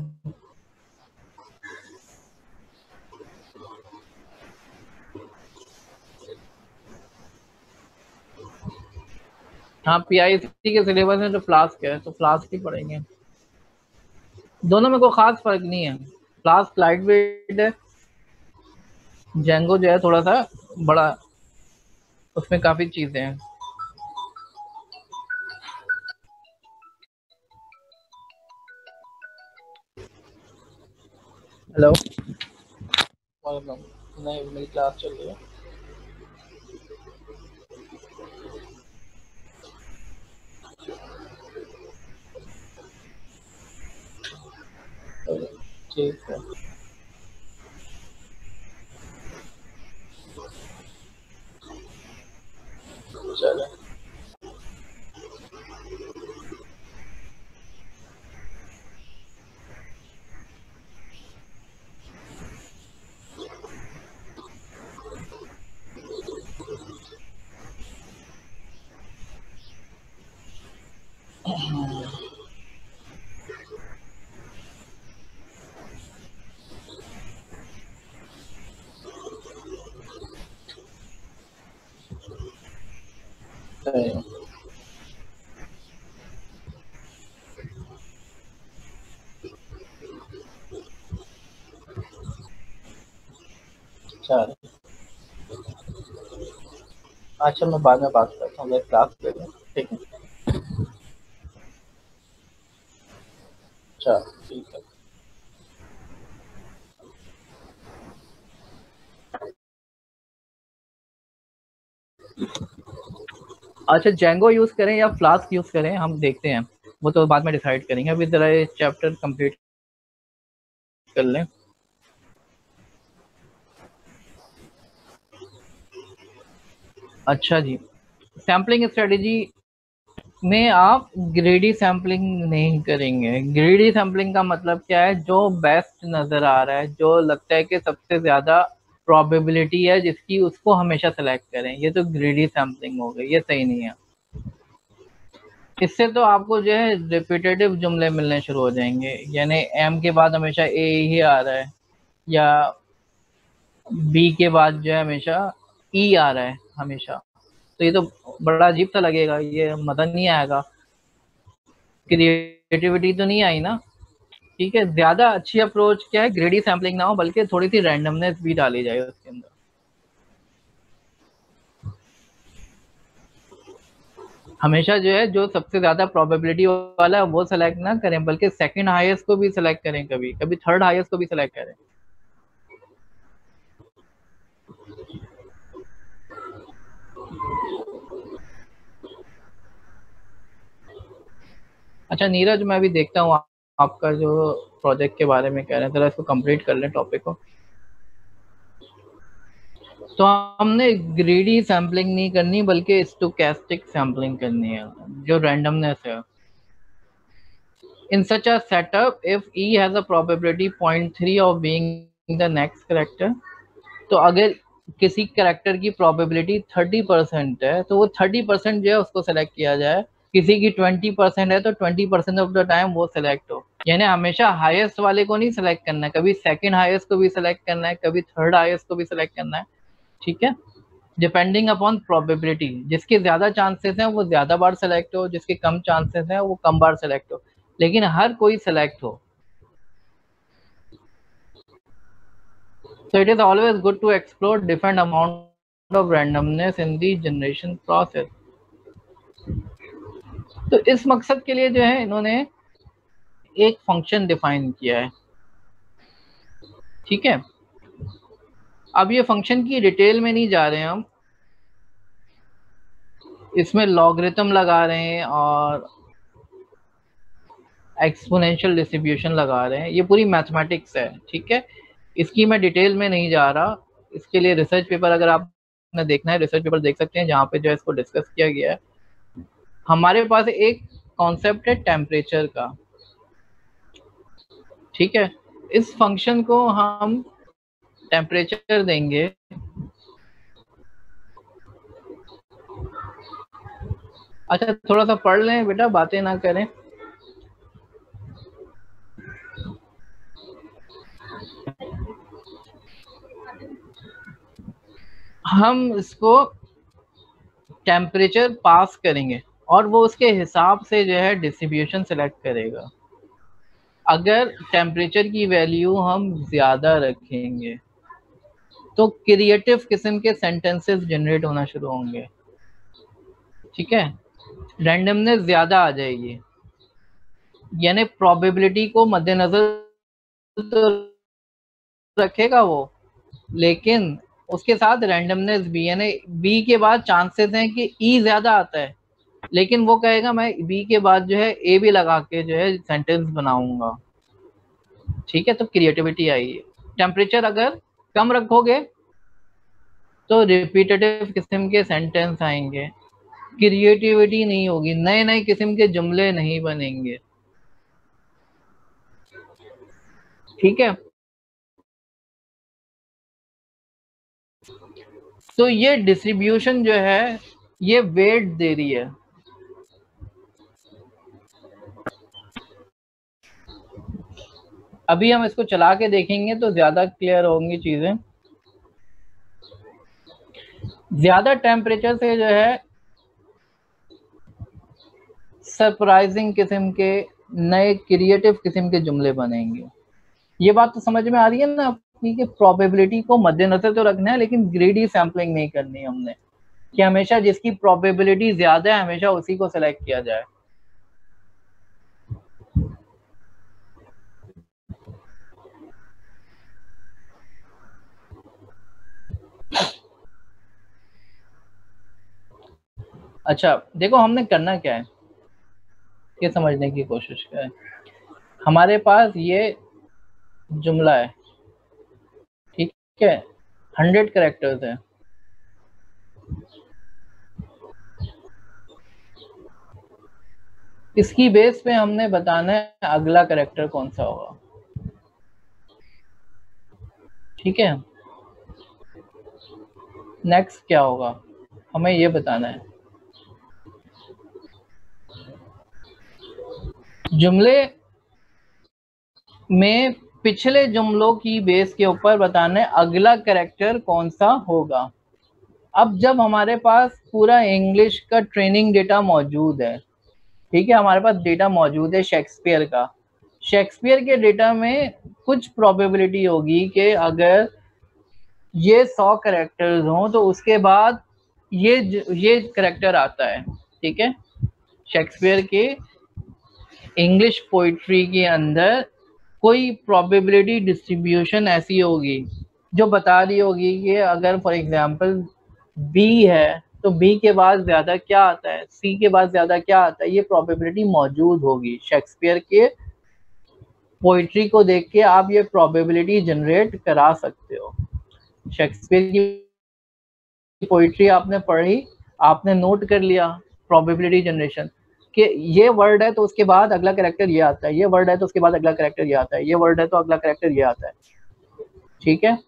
हाँ, पीआईसी के सिलेबस में तो फ्लास्क है, तो फ्लास्क ही पढ़ेंगे। दोनों में कोई खास फर्क नहीं है, फ्लास्क लाइट वेट है, जेंगो जो है थोड़ा सा बड़ा, उसमें काफी चीजें हैं। हेलो, नहीं मेरी क्लास चल रही है। ठीक है, चलो। चलो, अच्छा मैं बाद में बात करता हूँ, क्लास ले लूँ। ठीक है, चलो ठीक है। अच्छा, जेंगो यूज करें या फ्लास्क यूज करें, हम देखते हैं, वो तो बाद में डिसाइड करेंगे। अभी जरा ये चैप्टर कंप्लीट कर लें। अच्छा जी, सैम्पलिंग स्ट्रेटेजी में आप ग्रेडी सैम्पलिंग नहीं करेंगे। ग्रेडी सैम्पलिंग का मतलब क्या है, जो बेस्ट नजर आ रहा है, जो लगता है कि सबसे ज्यादा प्रोबेबिलिटी है जिसकी, उसको हमेशा सेलेक्ट करें। ये तो ग्रेडी सैम्पलिंग हो गई, ये सही नहीं है। इससे तो आपको जो है रिपीटेटिव जुमले मिलने शुरू हो जाएंगे, यानी एम के बाद हमेशा ए ही आ रहा है, या बी के बाद जो है हमेशा ई आ रहा है हमेशा। तो ये तो बड़ा अजीब सा लगेगा, ये मजा नहीं आएगा, क्रिएटिविटी तो नहीं आई ना। ठीक है, ज्यादा अच्छी अप्रोच क्या है, ग्रेडी सैम्पलिंग ना हो बल्कि थोड़ी सी रैंडमनेस भी डाली जाए उसके अंदर। हमेशा जो है जो सबसे ज्यादा प्रोबेबिलिटी वाला है वो सेलेक्ट ना करें, बल्कि सेकंड हाईएस्ट को भी सिलेक्ट करें, कभी कभी थर्ड हाईएस्ट को भी सिलेक्ट करें। अच्छा नीरज, मैं भी देखता हूँ आपका जो प्रोजेक्ट के बारे में कह रहे हैं, जरा इसको कंप्लीट कर लें टॉपिक को। तो हमने ग्रीडी सैम्पलिंग नहीं करनी बल्कि स्टोकेस्टिक सैम्पलिंग करनी है, जो रैंडमनेस है। In such a setup, if E has a probability 0.3 of being the next character, तो अगर किसी कैरेक्टर की प्रोबेबिलिटी 30% है तो वो 30% जो है उसको सेलेक्ट किया जाए। किसी की 20% है तो 20% ऑफ द टाइम वो सेलेक्ट हो। यानी हमेशा हाईएस्ट वाले को नहीं सेलेक्ट करना है, कभी सेकंड हाईएस्ट को भी सेलेक्ट करना है, कभी थर्ड हाईएस्ट को भी सेलेक्ट करना है। ठीक है, डिपेंडिंग अपॉन प्रोबेबिलिटी। जिसके ज्यादा चांसेस हैं वो ज्यादा बार सेलेक्ट हो, जिसके कम चांसेस हैं वो कम बार सेलेक्ट हो, लेकिन हर कोई सेलेक्ट हो। So it is always good to explore different amount of randomness in the generation process. तो इस मकसद के लिए जो है इन्होंने एक फंक्शन डिफाइन किया है। ठीक है, अब ये फंक्शन की डिटेल में नहीं जा रहे हैं हम, इसमें लॉगरिथम लगा रहे हैं और एक्सपोनेंशियल डिस्ट्रीब्यूशन लगा रहे हैं, ये पूरी मैथमेटिक्स है। ठीक है, इसकी मैं डिटेल में नहीं जा रहा। इसके लिए रिसर्च पेपर अगर आपने देखना है, रिसर्च पेपर देख सकते हैं जहाँ पे जो है इसको डिस्कस किया गया है। हमारे पास एक कॉन्सेप्ट है टेम्परेचर का। ठीक है, इस फंक्शन को हम टेम्परेचर देंगे। अच्छा थोड़ा सा पढ़ लें बेटा, बातें ना करें। हम इसको टेम्परेचर पास करेंगे और वो उसके हिसाब से जो है डिस्ट्रीब्यूशन सेलेक्ट करेगा। अगर टेम्परेचर की वैल्यू हम ज़्यादा रखेंगे तो क्रिएटिव किस्म के सेंटेंसेस जनरेट होना शुरू होंगे। ठीक है, रैंडमनेस ज़्यादा आ जाएगी, यानी प्रोबेबिलिटी को मद्देनजर तो रखेगा वो, लेकिन उसके साथ रैंडमनेस भी, यानी बी के बाद चांसेस हैं कि ई ज़्यादा आता है, लेकिन वो कहेगा मैं बी के बाद जो है ए भी लगा के जो है सेंटेंस बनाऊंगा। ठीक है, तो क्रिएटिविटी आएगी। टेम्परेचर अगर कम रखोगे तो रिपीटेटिव किस्म के सेंटेंस आएंगे, क्रिएटिविटी नहीं होगी, नए नए किस्म के जुमले नहीं बनेंगे। ठीक है, तो ये डिस्ट्रीब्यूशन जो है ये वेट दे रही है। अभी हम इसको चला के देखेंगे तो ज्यादा क्लियर होंगी चीजें। ज्यादा टेम्परेचर से जो है सरप्राइजिंग किस्म के नए क्रिएटिव किस्म के जुमले बनेंगे। ये बात तो समझ में आ रही है ना अपनी, कि प्रोबेबिलिटी को मद्देनजर तो रखना है लेकिन ग्रीडी सैम्पलिंग नहीं करनी हमने, कि हमेशा जिसकी प्रोबेबिलिटी ज्यादा है हमेशा उसी को सिलेक्ट किया जाए। अच्छा देखो हमने करना क्या है, ये समझने की कोशिश करें। हमारे पास ये जुमला है, ठीक है, 100 कैरेक्टर्स है। इसकी बेस पे हमने बताना है अगला कैरेक्टर कौन सा होगा। ठीक है, नेक्स्ट क्या होगा हमें ये बताना है। जुमले में पिछले जुमलों की बेस के ऊपर बताना है अगला कैरेक्टर कौन सा होगा। अब जब हमारे पास पूरा इंग्लिश का ट्रेनिंग डेटा मौजूद है, ठीक है, हमारे पास डेटा मौजूद है शेक्सपियर का, शेक्सपियर के डेटा में कुछ प्रोबेबिलिटी होगी कि अगर ये 100 कैरेक्टर्स हों तो उसके बाद ये कैरेक्टर आता है। ठीक है, शेक्सपियर के इंग्लिश पोइट्री के अंदर कोई प्रोबेबिलिटी डिस्ट्रीब्यूशन ऐसी होगी जो बता रही होगी कि अगर फॉर एग्जांपल बी है तो बी के बाद ज्यादा क्या आता है, सी के बाद ज्यादा क्या आता है, ये प्रोबेबिलिटी मौजूद होगी। शेक्सपियर के पोइट्री को देख के आप ये प्रोबेबिलिटी जनरेट करा सकते हो। शेक्सपियर की पोइट्री आपने पढ़ी, आपने नोट कर लिया प्रोबेबिलिटी जनरेशन कि ये वर्ड है तो उसके बाद अगला कैरेक्टर ये आता है, ये वर्ड है तो उसके बाद अगला कैरेक्टर ये आता है, ये वर्ड है तो अगला कैरेक्टर ये आता है। ठीक है,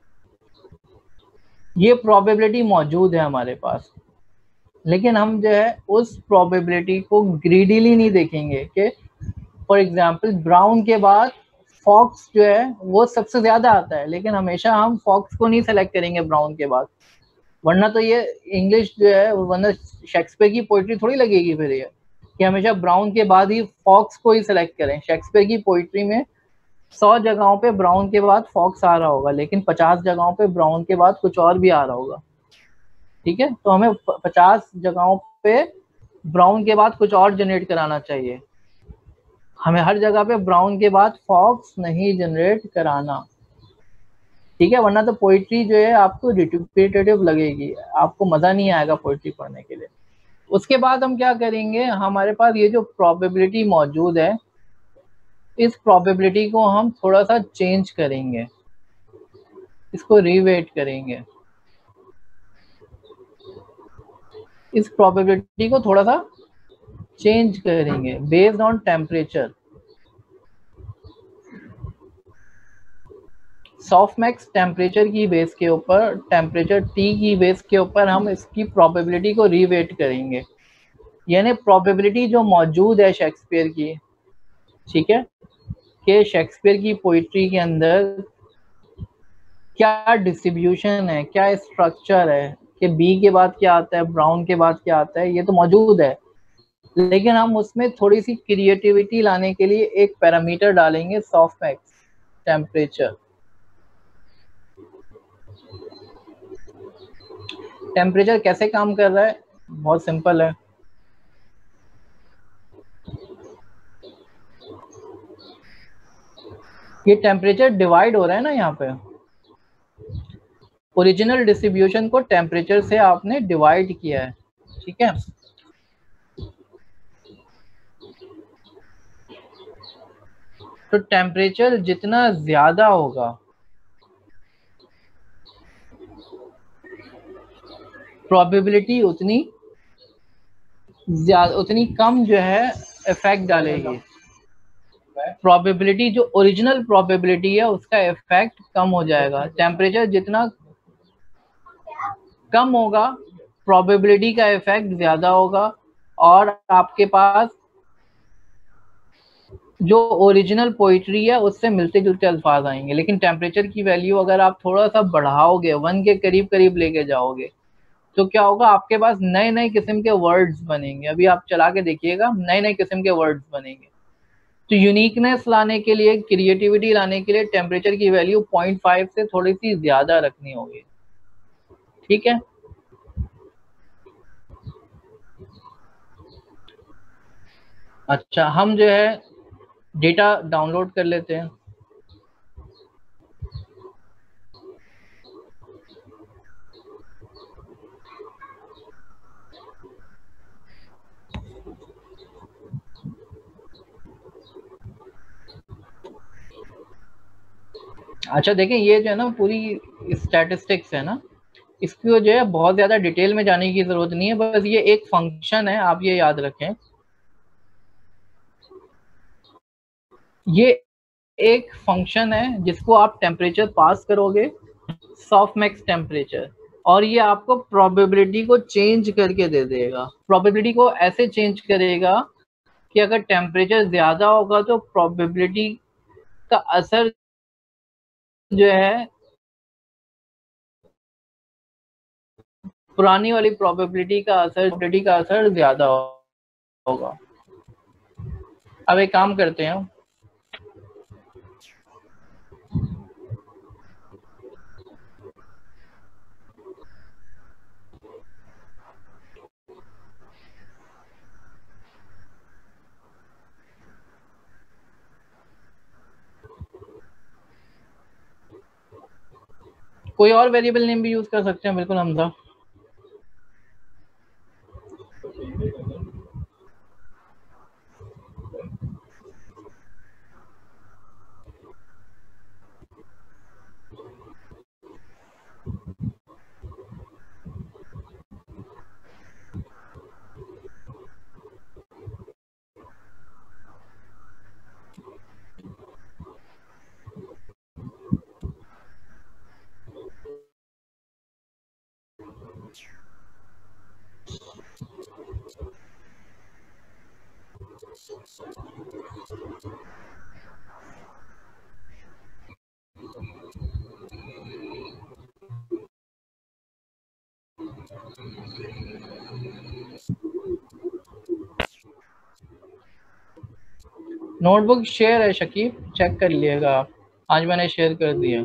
ये प्रोबेबिलिटी मौजूद है हमारे पास, लेकिन हम जो है उस प्रोबेबिलिटी को ग्रीडीली नहीं देखेंगे कि फॉर एग्जाम्पल ब्राउन के बाद फॉक्स जो है वो सबसे ज्यादा आता है, लेकिन हमेशा हम फॉक्स को नहीं सेलेक्ट करेंगे ब्राउन के बाद, वरना तो ये इंग्लिश जो है, वरना शेक्सपियर की पोइट्री थोड़ी लगेगी फिर ये कि हमेशा ब्राउन के बाद ही फॉक्स को ही सिलेक्ट करें। शेक्सपियर की पोइट्री में 100 जगहों पे ब्राउन के बाद फॉक्स आ रहा होगा, लेकिन 50 जगहों पे ब्राउन के बाद कुछ और भी आ रहा होगा। ठीक है, तो हमें 50 जगहों पे ब्राउन के बाद कुछ और जनरेट कराना चाहिए, हमें हर जगह पे ब्राउन के बाद फॉक्स नहीं जनरेट कराना। ठीक है, वरना तो पोइट्री जो है आपको रिपीटेटिव लगेगी, आपको मजा नहीं आएगा पोइट्री पढ़ने के लिए। उसके बाद हम क्या करेंगे, हमारे पास ये जो प्रोबेबिलिटी मौजूद है, इस प्रोबेबिलिटी को हम थोड़ा सा चेंज करेंगे, इसको रीवेट करेंगे, इस प्रोबेबिलिटी को थोड़ा सा चेंज करेंगे based on temperature. Softmax temperature की बेस के ऊपर, टेम्परेचर टी की बेस के ऊपर हम इसकी प्रोबेबिलिटी को रीवेट करेंगे, यानी प्रोबेबिलिटी जो मौजूद है शेक्सपियर की, ठीक है, कि शेक्सपियर की पोइट्री के अंदर क्या डिस्ट्रीब्यूशन है, क्या स्ट्रक्चर है, कि बी के बाद क्या आता है, ब्राउन के बाद क्या आता है, ये तो मौजूद है, लेकिन हम उसमें थोड़ी सी क्रिएटिविटी लाने के लिए एक पैरामीटर डालेंगे, सॉफ्टमैक्स टेम्परेचर। टेम्परेचर कैसे काम कर रहा है, बहुत सिंपल है। ये टेम्परेचर डिवाइड हो रहा है ना, यहाँ पे ओरिजिनल डिस्ट्रीब्यूशन को टेम्परेचर से आपने डिवाइड किया है। ठीक है, तो टेम्परेचर जितना ज्यादा होगा, प्रोबेबिलिटी उतनी ज्यादा, उतनी कम जो है इफेक्ट डालेगी। प्रोबेबिलिटी जो ओरिजिनल प्रोबेबिलिटी है उसका इफेक्ट कम हो जाएगा। टेम्परेचर जितना कम होगा, प्रोबेबिलिटी का इफेक्ट ज्यादा होगा, और आपके पास जो ओरिजिनल पोइट्री है उससे मिलते जुलते अल्फाज आएंगे। लेकिन टेम्परेचर की वैल्यू अगर आप थोड़ा सा बढ़ाओगे, 1 के करीब करीब लेके जाओगे, तो क्या होगा, आपके पास नए नए किस्म के वर्ड्स बनेंगे। अभी आप चला के देखिएगा, नए नए किस्म के वर्ड्स बनेंगे। तो यूनिकनेस लाने के लिए, क्रिएटिविटी लाने के लिए टेम्परेचर की वैल्यू 0.5 से थोड़ी सी ज्यादा रखनी होगी। ठीक है, अच्छा हम जो है डेटा डाउनलोड कर लेते हैं। अच्छा देखें, ये जो है ना पूरी स्टैटिस्टिक्स है ना, इसको जो है बहुत ज्यादा डिटेल में जाने की जरूरत नहीं है, बस ये एक फंक्शन है, आप ये याद रखें। ये एक फंक्शन है जिसको आप टेम्परेचर पास करोगे, सॉफ्टमैक्स टेम्परेचर, और ये आपको प्रोबेबिलिटी को चेंज करके दे देगा। प्रोबेबिलिटी को ऐसे चेंज करेगा कि अगर टेम्परेचर ज्यादा होगा तो प्रोबेबिलिटी का असर जो है, पुरानी वाली प्रोबेबिलिटी का असर ज्यादा होगा। अब एक काम करते हैं, कोई और वेरिएबल नेम भी यूज कर सकते हैं, बिल्कुल हमजा। नोटबुक शेयर है शकीब, चेक कर लिएगा आप, आज मैंने शेयर कर दिया।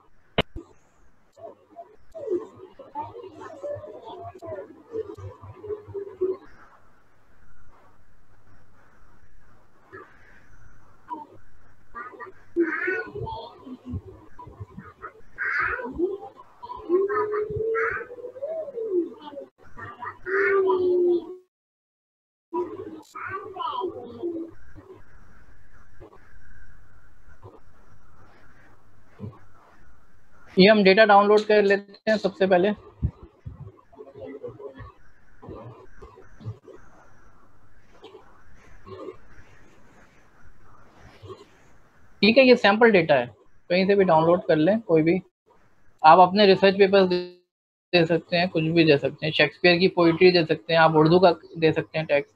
ये हम डेटा डाउनलोड कर लेते हैं सबसे पहले। ठीक है, ये सैंपल डेटा है, कहीं से भी डाउनलोड कर लें, कोई भी। आप अपने रिसर्च पेपर्स दे सकते हैं, कुछ भी दे सकते हैं, शेक्सपियर की पोइट्री दे सकते हैं, आप उर्दू का दे सकते हैं टेक्स्ट।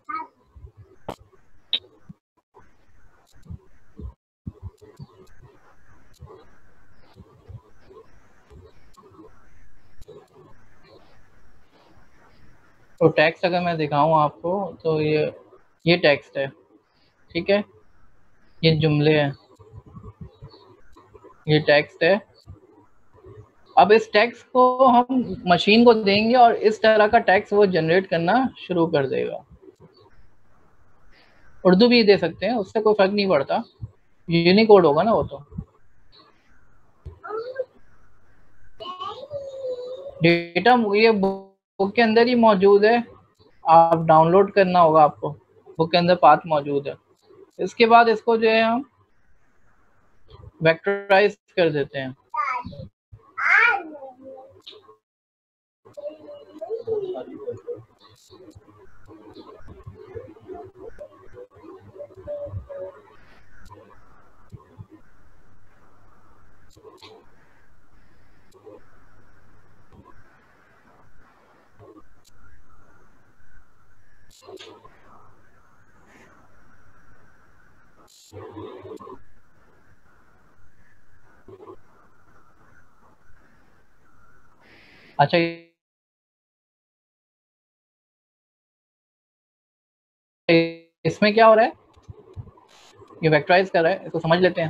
तो टेक्स्ट अगर मैं दिखाऊं आपको तो ये टेक्स्ट है, ठीक है, ये जुमले हैं, ये टेक्स्ट है। अब इस टेक्स्ट को हम मशीन को देंगे और इस तरह का टेक्स्ट वो जनरेट करना शुरू कर देगा। उर्दू भी दे सकते हैं, उससे कोई फर्क नहीं पड़ता, यूनिकोड होगा ना वो तो। डेटा ये बुक के अंदर ही मौजूद है, आप डाउनलोड करना होगा आपको, बुक के अंदर पाथ मौजूद है। इसके बाद इसको जो है हम वेक्टराइज कर देते हैं। अच्छा, इसमें क्या हो रहा है, ये वेक्टराइज कर रहा है, इसको समझ लेते हैं।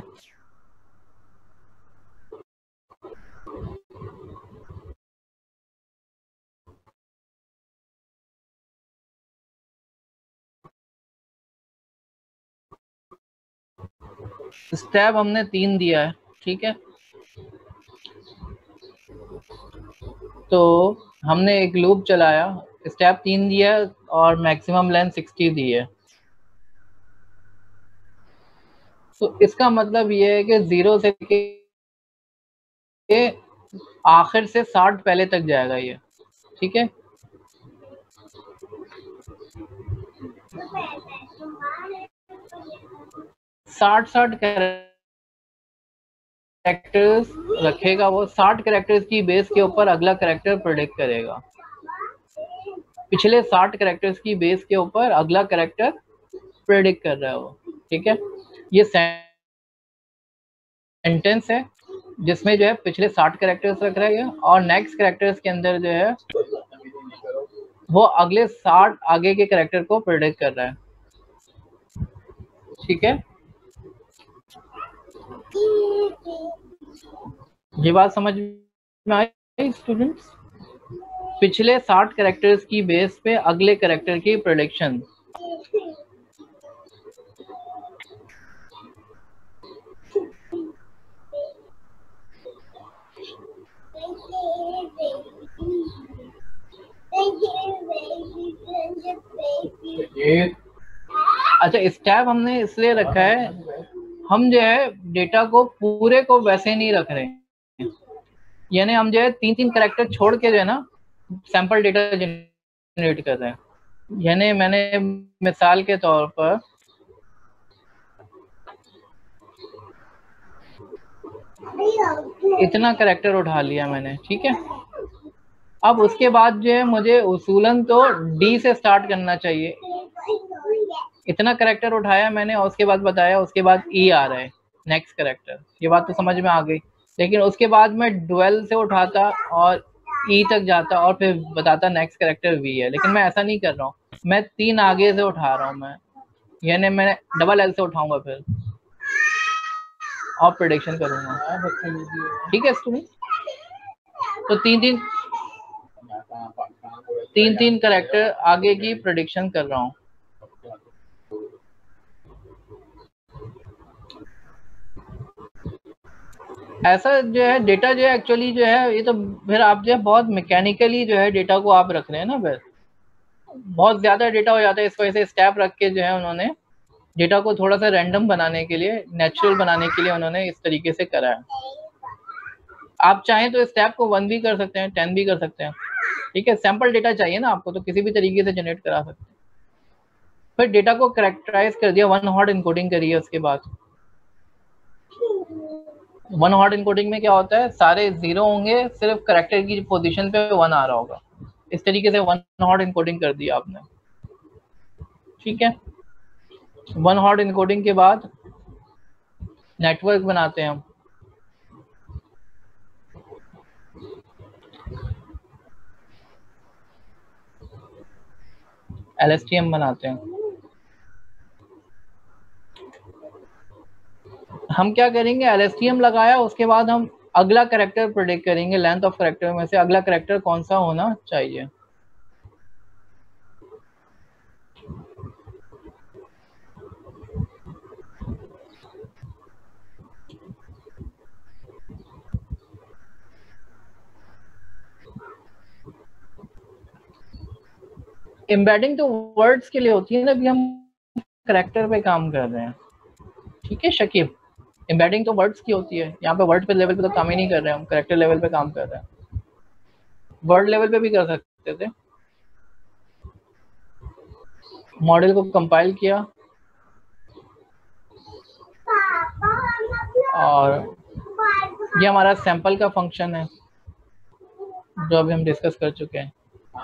स्टेप हमने 3 दिया है, ठीक है। तो हमने एक लूप चलाया, स्टेप 3 दिया और मैक्सिमम लेंथ 60 दी है। तो इसका मतलब ये है कि 0 से आखिर से 60 पहले तक जाएगा ये, ठीक है। साठ कैरेक्टर्स रखेगा वो, 60 कैरेक्टर्स की बेस के ऊपर अगला कैरेक्टर प्रेडिक्ट करेगा। पिछले 60 कैरेक्टर्स की बेस के ऊपर अगला कैरेक्टर प्रेडिक्ट कर रहा है वो, ठीक है। ये सेंटेंस है जिसमें जो है पिछले 60 कैरेक्टर्स रख रहा है और नेक्स्ट कैरेक्टर्स के अंदर जो है वो अगले 60 आगे के कैरेक्टर को प्रेडिक्ट कर रहा है, ठीक है। ये बात समझ में आई स्टूडेंट्स? पिछले 60 कैरेक्टर्स की बेस पे अगले कैरेक्टर की प्रेडिक्शन। अच्छा, स्टेप हमने इसलिए रखा है, हम जो है डेटा को पूरे को वैसे नहीं रख रहे हैं, यानी हम जो है 3-3 कैरेक्टर छोड़ के जो है ना सैंपल डेटा जनरेट कर रहे हैं। यानी मैंने मिसाल के तौर पर इतना कैरेक्टर उठा लिया मैंने, ठीक है। अब उसके बाद जो है मुझे उसूलन तो डी से स्टार्ट करना चाहिए। इतना कैरेक्टर उठाया मैंने और उसके बाद बताया, उसके बाद ई आ रहा है नेक्स्ट कैरेक्टर, ये बात तो समझ में आ गई। लेकिन उसके बाद मैं डुअल से उठाता और ई तक जाता और फिर बताता नेक्स्ट कैरेक्टर वी है, लेकिन मैं ऐसा नहीं कर रहा हूँ, मैं 3 आगे से उठा रहा हूँ मैं, यानी मैं डबल एल से उठाऊंगा फिर और प्रेडिक्शन करूंगा। ठीक है स्टूडेंट, तो 3-3 कैरेक्टर आगे की प्रेडिक्शन कर रहा हूँ। ऐसा जो है डेटा जो है एक्चुअली जो है, ये तो फिर आप जो है बहुत मैकेनिकली जो है डेटा को आप रख रहे हैं ना, फिर बहुत ज्यादा डेटा हो जाता है। इस वजह से स्टेप रख के जो है उन्होंने डेटा को थोड़ा सा रैंडम बनाने के लिए, नेचुरल बनाने के लिए उन्होंने इस तरीके से करा है। आप चाहें तो स्टेप को 1 भी कर सकते हैं, 10 भी कर सकते हैं, ठीक है। सैंपल डेटा चाहिए ना आपको, तो किसी भी तरीके से जनरेट करा सकते हैं। फिर डेटा को कैरेक्टराइज कर दिया, 1 हॉट इनकोडिंग करी है। उसके बाद 1 हॉट इनकोडिंग में क्या होता है, सारे 0 होंगे, सिर्फ कैरेक्टर की पोजीशन पे 1 आ रहा होगा। इस तरीके से 1 हॉट इनकोडिंग कर दिया आपने, ठीक है। 1 हॉट इनकोडिंग के बाद नेटवर्क बनाते हैं हम। LSTM बनाते हैं। हम क्या करेंगे, LSTM लगाया, उसके बाद हम अगला कैरेक्टर प्रेडिक्ट करेंगे, लेंथ ऑफ कैरेक्टर में से अगला कैरेक्टर कौन सा होना चाहिए। एम्बेडिंग तो वर्ड्स के लिए होती है ना, अभी हम कैरेक्टर पे काम कर रहे हैं, ठीक है शकीब। एम्बेडिंग तो वर्ड्स की होती है, यहाँ पे वर्ड पे लेवल पे तो काम ही नहीं कर रहे हैं हम, कैरेक्टर लेवल पे काम कर रहे हैं। वर्ड लेवल पे भी कर सकते थे। मॉडल को कंपाइल किया और ये हमारा सैंपल का फंक्शन है जो अभी हम डिस्कस कर चुके हैं।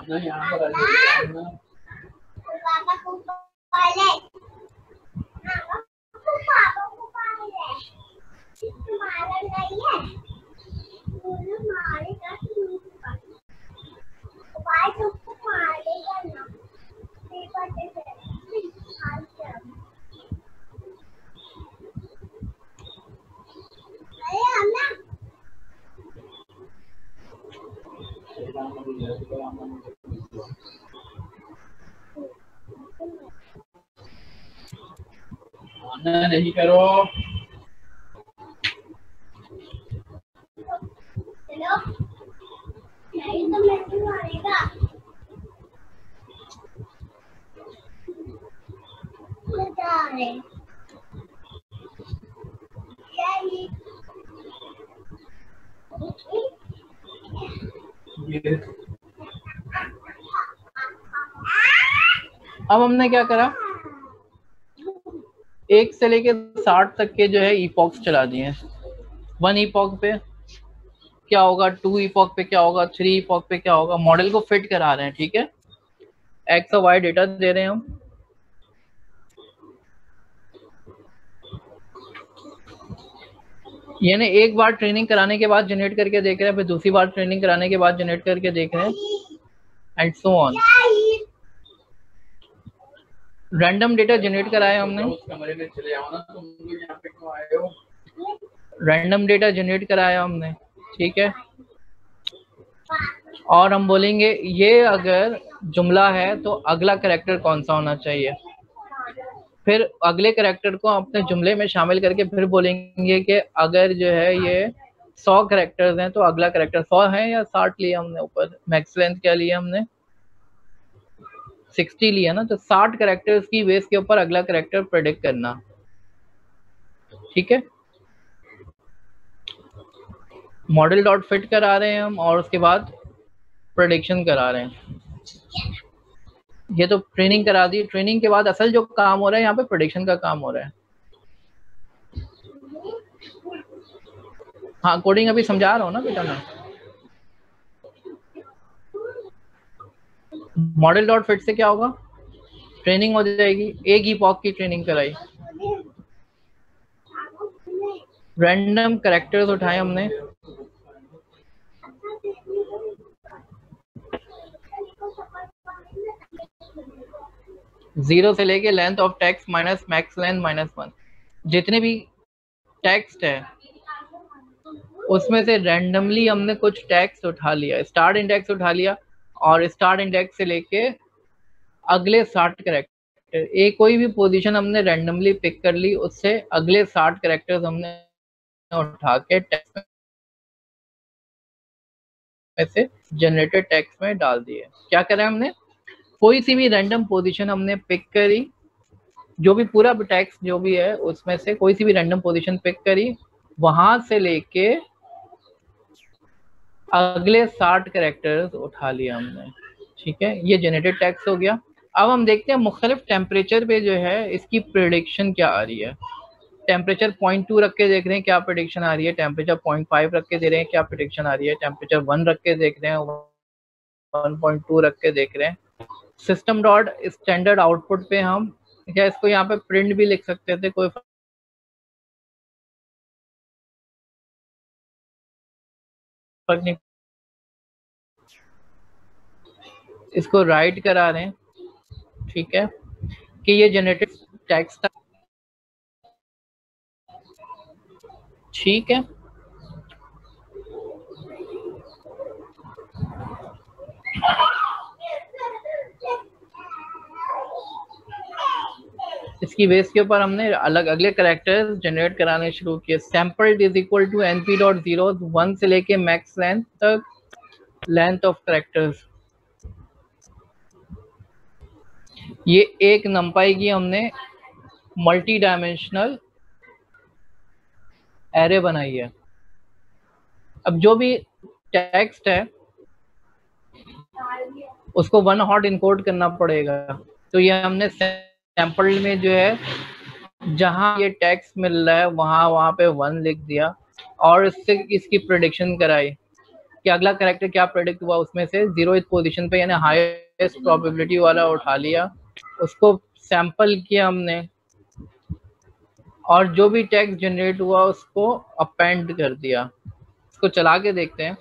नहीं करो। अब हमने क्या करा, 1 से लेके 60 तक के जो है ईपॉक्स चला दिए। 1 ईपॉक पे क्या होगा, 2 ईपॉक पे क्या होगा, 3 ईपॉक पे क्या होगा, मॉडल को फिट करा रहे हैं, ठीक है। एक्स और वाई डेटा दे रहे हैं हम। यानी एक बार ट्रेनिंग कराने के बाद जनरेट करके देख रहे हैं, फिर दूसरी बार ट्रेनिंग कराने के बाद जनरेट करके देख रहे हैं, and so on. Random data generate कराया हमने, रैंडम डेटा जनरेट कराया हमने, ठीक है। और हम बोलेंगे ये अगर जुमला है तो अगला कैरेक्टर कौन सा होना चाहिए। फिर अगले कैरेक्टर को अपने जुमले में शामिल करके फिर बोलेंगे कि अगर जो है ये 100 कैरेक्टर्स हैं तो अगला कैरेक्टर 100 है या 60 लिया हमने, ऊपर मैक्स लेंथ क्या लिया हमने, 60 लिया ना, तो 60 कैरेक्टर्स की बेस के ऊपर अगला कैरेक्टर प्रेडिक्ट करना। ठीक है, मॉडल डॉट फिट करा रहे हैं हम और उसके बाद प्रेडिक्शन करा रहे हैं। ये तो ट्रेनिंग करा दी, ट्रेनिंग के बाद असल जो काम हो रहा है यहाँ पे प्रेडिक्शन का काम हो रहा है। हाँ, कोडिंग अभी समझा रहा हूँ ना बेटा मैं। मॉडल डॉट फिट से क्या होगा, ट्रेनिंग हो जाएगी, एक ही पॉक की ट्रेनिंग कराई, रैंडम कैरेक्टर्स उठाए हमने, जीरो से लेके length of text minus max length -1, जितने भी टेक्स्ट है उसमें से रैंडमली हमने कुछ टेक्स्ट उठा लिया, स्टार्ट इंडेक्स उठा लिया और स्टार्ट इंडेक्स से लेके अगले 60 कैरेक्टर, एक कोई भी पोजीशन हमने रैंडमली पिक कर ली, उससे अगले 60 कैरेक्टर्स हमने उठा के टेक्स्ट में से जनरेटेड टेक्स्ट में डाल दिए। क्या करें हमने, कोई सी भी रैंडम पोजीशन हमने पिक करी, जो भी पूरा टेक्स्ट जो भी है उसमें से कोई सी भी रैंडम पोजीशन पिक करी, वहां से लेके अगले 60 कैरेक्टर्स उठा लिया हमने। ठीक है, ये जनरेटेड टेक्स्ट हो गया। अब हम देखते हैं मुख्तलिफ टेम्परेचर पे जो है इसकी प्रिडिक्शन क्या आ रही है। टेम्परेचर 0.2 रख के देख रहे हैं क्या प्रिडिक्शन आ रही है, टेम्परेचर 0.5 रख के दे रहे हैं क्या प्रिडिक्शन आ रही है, टेम्परेचर 1 रख के देख रहे हैं, 1.2 रख के देख रहे हैं। सिस्टम डॉट स्टैंडर्ड आउटपुट पे हम क्या इसको यहाँ पे प्रिंट भी लिख सकते थे, कोई फर्क नहीं, इसको राइट करा रहे हैं। ठीक है, कि ये जनरेटेड टेक्स्ट, ठीक है। इसकी बेस के ऊपर हमने अलग अगले कैरेक्टर्स जनरेट कराने शुरू किए। Sampled is equal to np dot zero, 1 से लेके मैक्स लेंथ तक लेंथ ऑफ कैरेक्टर्स। ये एक नंपाई की हमने मल्टी डायमेंशनल एरे बनाई है। अब जो भी टेक्स्ट है उसको 1 हॉट इनकोड करना पड़ेगा, तो ये हमने सैम्पल में जो है जहां ये टेक्स्ट मिल रहा है वहां पे 1 लिख दिया और इससे इसकी प्रेडिक्शन कराई कि अगला कैरेक्टर क्या प्रेडिक्ट हुआ, उसमें से 0th पोजीशन पे यानी हाईएस्ट प्रोबेबिलिटी वाला उठा लिया, उसको सैंपल किया हमने और जो भी टेक्स्ट जनरेट हुआ उसको अपेंड कर दिया। इसको चला के देखते हैं।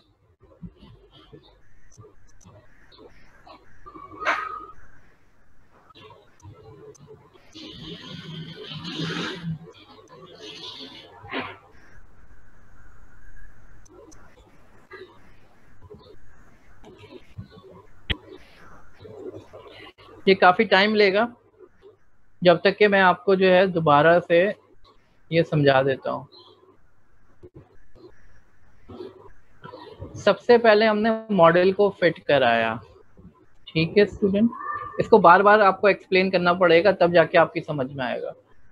ये काफी टाइम लेगा, जब तक कि मैं आपको जो है दोबारा से ये समझा देता हूँ। सबसे पहले हमने मॉडल को फिट कराया। ठीक है स्टूडेंट, इसको बार बार आपको एक्सप्लेन करना पड़ेगा तब जाके आपकी समझ में आएगा।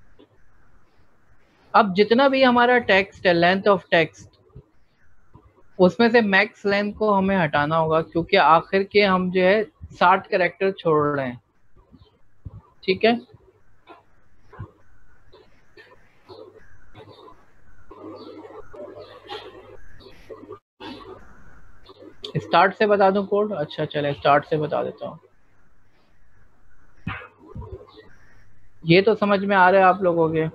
अब जितना भी हमारा टेक्स्ट है, लेंथ ऑफ टेक्स्ट, उसमें से मैक्स लेंथ को हमें हटाना होगा क्योंकि आखिर के हम जो है 60 कैरेक्टर छोड़ रहे हैं। ठीक है, स्टार्ट से बता दूं कोड? अच्छा चले स्टार्ट से बता देता हूँ। ये तो समझ में आ रहा है आप लोगों के।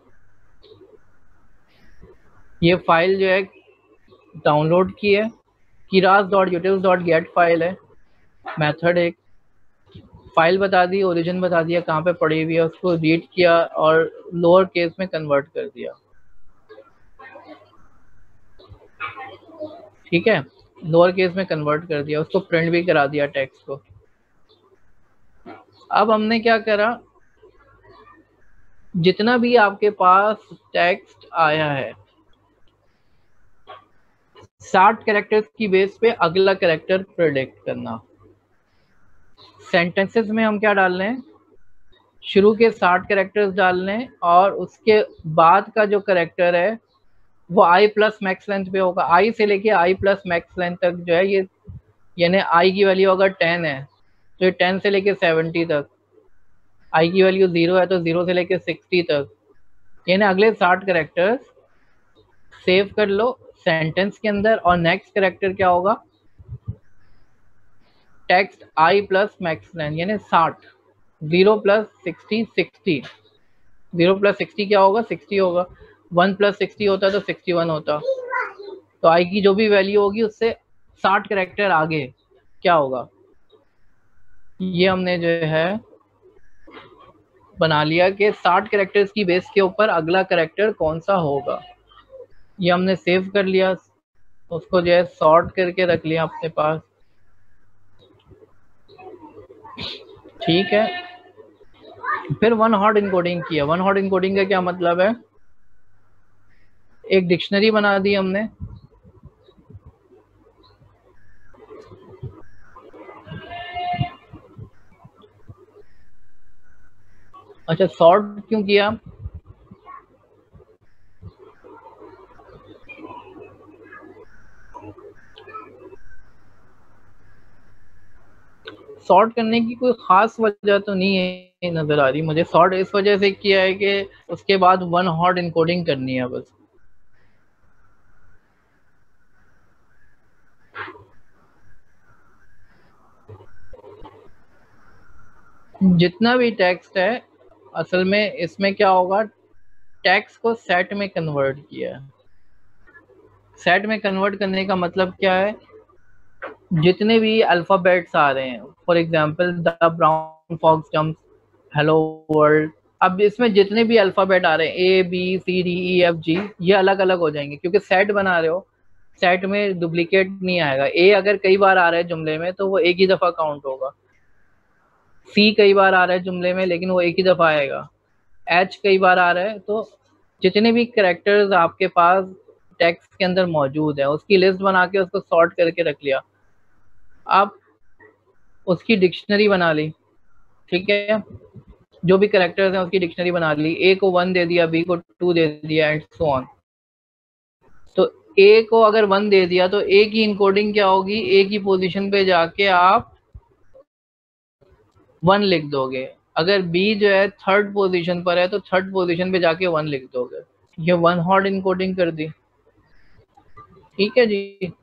ये फाइल जो है डाउनलोड की है, kiras.utils.get फाइल है, मेथड एक फाइल बता दी, ओरिजिन बता दिया कहाँ पे पड़ी हुई है, उसको रीड किया और लोअर केस में कन्वर्ट कर दिया। ठीक है, लोअर केस में कन्वर्ट कर दिया, उसको प्रिंट भी करा दिया टेक्स्ट को। अब हमने क्या करा, जितना भी आपके पास टेक्स्ट आया है 60 कैरेक्टर्स की बेस पे अगला कैरेक्टर प्रेडिक्ट करना। सेंटेंसेस में हम क्या डाल रहे हैं, शुरू के 60 कैरेक्टर्स डालने हैं और उसके बाद का जो कैरेक्टर है वो आई प्लस मैक्स लेंथ पे होगा। आई से लेके आई प्लस मैक्स लेंथ तक जो है ये, यानी आई की वैल्यू अगर 10 है तो ये 10 से लेके 70 तक, आई की वैल्यू 0 है तो 0 से लेके 60 तक, यानी अगले 60 कैरेक्टर्स सेव कर लो सेंटेंस के अंदर। और नेक्स्ट कैरेक्टर क्या होगा, text i plus max length यानी 60, 0 प्लस 60 60, 0 प्लस 60 क्या होगा, 60 होगा, 1 प्लस 60 होता तो 61 होता। तो आई की जो भी वैल्यू होगी उससे 60 कैरेक्टर आगे क्या होगा, ये हमने जो है बना लिया कि 60 कैरेक्टर्स की बेस के ऊपर अगला कैरेक्टर कौन सा होगा। ये हमने सेव कर लिया, उसको जो है सॉर्ट करके रख लिया अपने पास। ठीक है, फिर वन हॉट इनकोडिंग किया। वन हॉट इनकोडिंग का क्या मतलब है, एक डिक्शनरी बना दी हमने, अच्छा सॉर्ट क्यों किया, सॉर्ट करने की कोई खास वजह तो नहीं है नजर आ रही मुझे। सॉर्ट इस वजह से किया है कि उसके बाद वन हॉट इनकोडिंग करनी है बस। जितना भी टेक्स्ट है असल में इसमें क्या होगा, टेक्स्ट को सेट में कन्वर्ट किया है। सेट में कन्वर्ट करने का मतलब क्या है, जितने भी अल्फ़ाबेट्स आ रहे हैं, for example the brown fox jumps, hello world, अब इसमें जितने भी अल्फ़ाबेट आ रहे हैं A B C D E F G, ये अलग अलग हो जाएंगे क्योंकि सेट बना रहे हो। सेट में डुप्लीकेट नहीं आएगा। ए अगर कई बार आ रहा है जुमले में तो वो एक ही दफ़ा काउंट होगा, सी कई बार आ रहा है जुमले में लेकिन वो एक ही दफ़ा आएगा, एच कई बार आ रहा है। तो जितने भी कैरेक्टर्स आपके पास टेक्स्ट के अंदर मौजूद है उसकी लिस्ट बना के उसको सॉर्ट करके रख लिया, आप उसकी डिक्शनरी बना ली। ठीक है, जो भी कैरेक्टर्स हैं उसकी डिक्शनरी बना ली, ए को 1 दे दिया, बी को 2 दे दिया एंड सो ऑन। तो ए को अगर 1 दे दिया तो ए की इनकोडिंग क्या होगी, ए की पोजीशन पे जाके आप 1 लिख दोगे। अगर बी जो है थर्ड पोजीशन पर है तो थर्ड पोजीशन पे जाके 1 लिख दोगे। ये वन हॉट इनकोडिंग कर दी। ठीक है जी,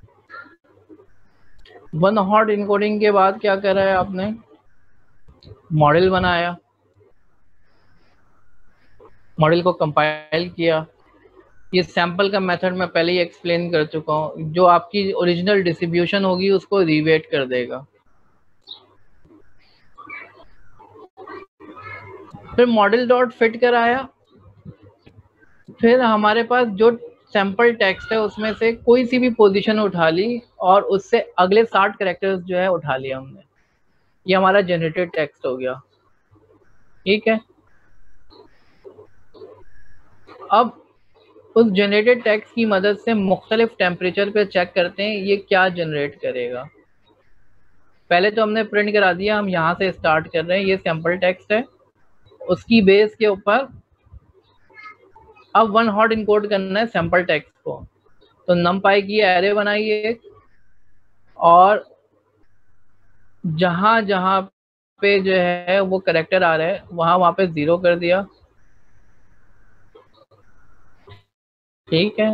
वन हॉट इनकोडिंग के बाद क्या करा है आपने, मॉडल बनाया, मॉडल को कंपाइल किया। ये सैंपल का मेथड मैं पहले ही एक्सप्लेन कर चुका हूँ, जो आपकी ओरिजिनल डिस्ट्रीब्यूशन होगी उसको रिवेट कर देगा। फिर मॉडल डॉट फिट कराया, फिर हमारे पास जो सैंपल टेक्स्ट है उसमें से कोई सी भी पोजीशन उठा ली और उससे अगले 60 कैरेक्टर्स जो है उठा लिया हमने। ये हमारा जनरेटेड टेक्स्ट हो गया। ठीक है, अब उस जनरेटेड टेक्स्ट की मदद से मुख्तलिफ टेम्परेचर पे चेक करते हैं ये क्या जनरेट करेगा। पहले तो हमने प्रिंट करा दिया, हम यहाँ से स्टार्ट कर रहे हैं, ये सैंपल टेक्स्ट है, उसकी बेस के ऊपर अब वन हॉट इनकोड करना है सैंपल टेक्स्ट को। तो numpy की एरे बनाइए और जहां जहां पे जो है वो करेक्टर आ रहा है वहां पे 0 कर दिया। ठीक है,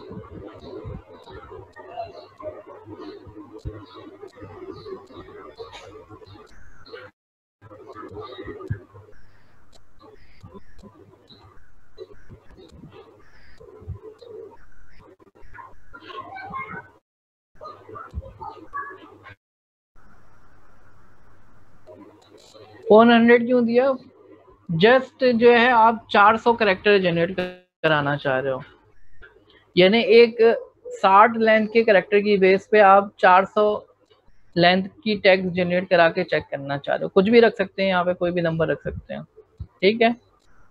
फोर 100 क्यों दिया, जस्ट जो है आप 400 करेक्टर जनरेट कराना चाह रहे हो, यानी एक 60 लेंथ के करेक्टर की बेस पे आप 400 लेंथ की टेक्स्ट जनरेट करा के चेक करना चाह रहे हो। कुछ भी रख सकते हैं यहाँ पे, कोई भी नंबर रख सकते हैं। ठीक है,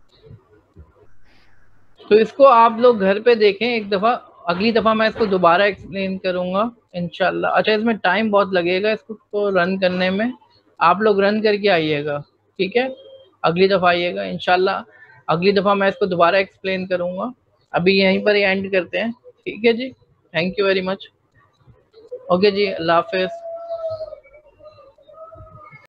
तो इसको आप लोग घर पे देखें एक दफ़ा, अगली दफ़ा मैं इसको दोबारा एक्सप्लेन करूँगा इंशाल्लाह। अच्छा, इसमें टाइम बहुत लगेगा इसको रन करने में, आप लोग रन करके आइएगा, ठीक है? अगली दफ़ा आइएगा इंशाल्लाह। अगली दफ़ा मैं इसको दोबारा एक्सप्लेन करूँगा। अभी यहीं पर ही एंड करते हैं, ठीक है जी? Thank you very much. Okay जी, अल्लाह हाफ़िज़।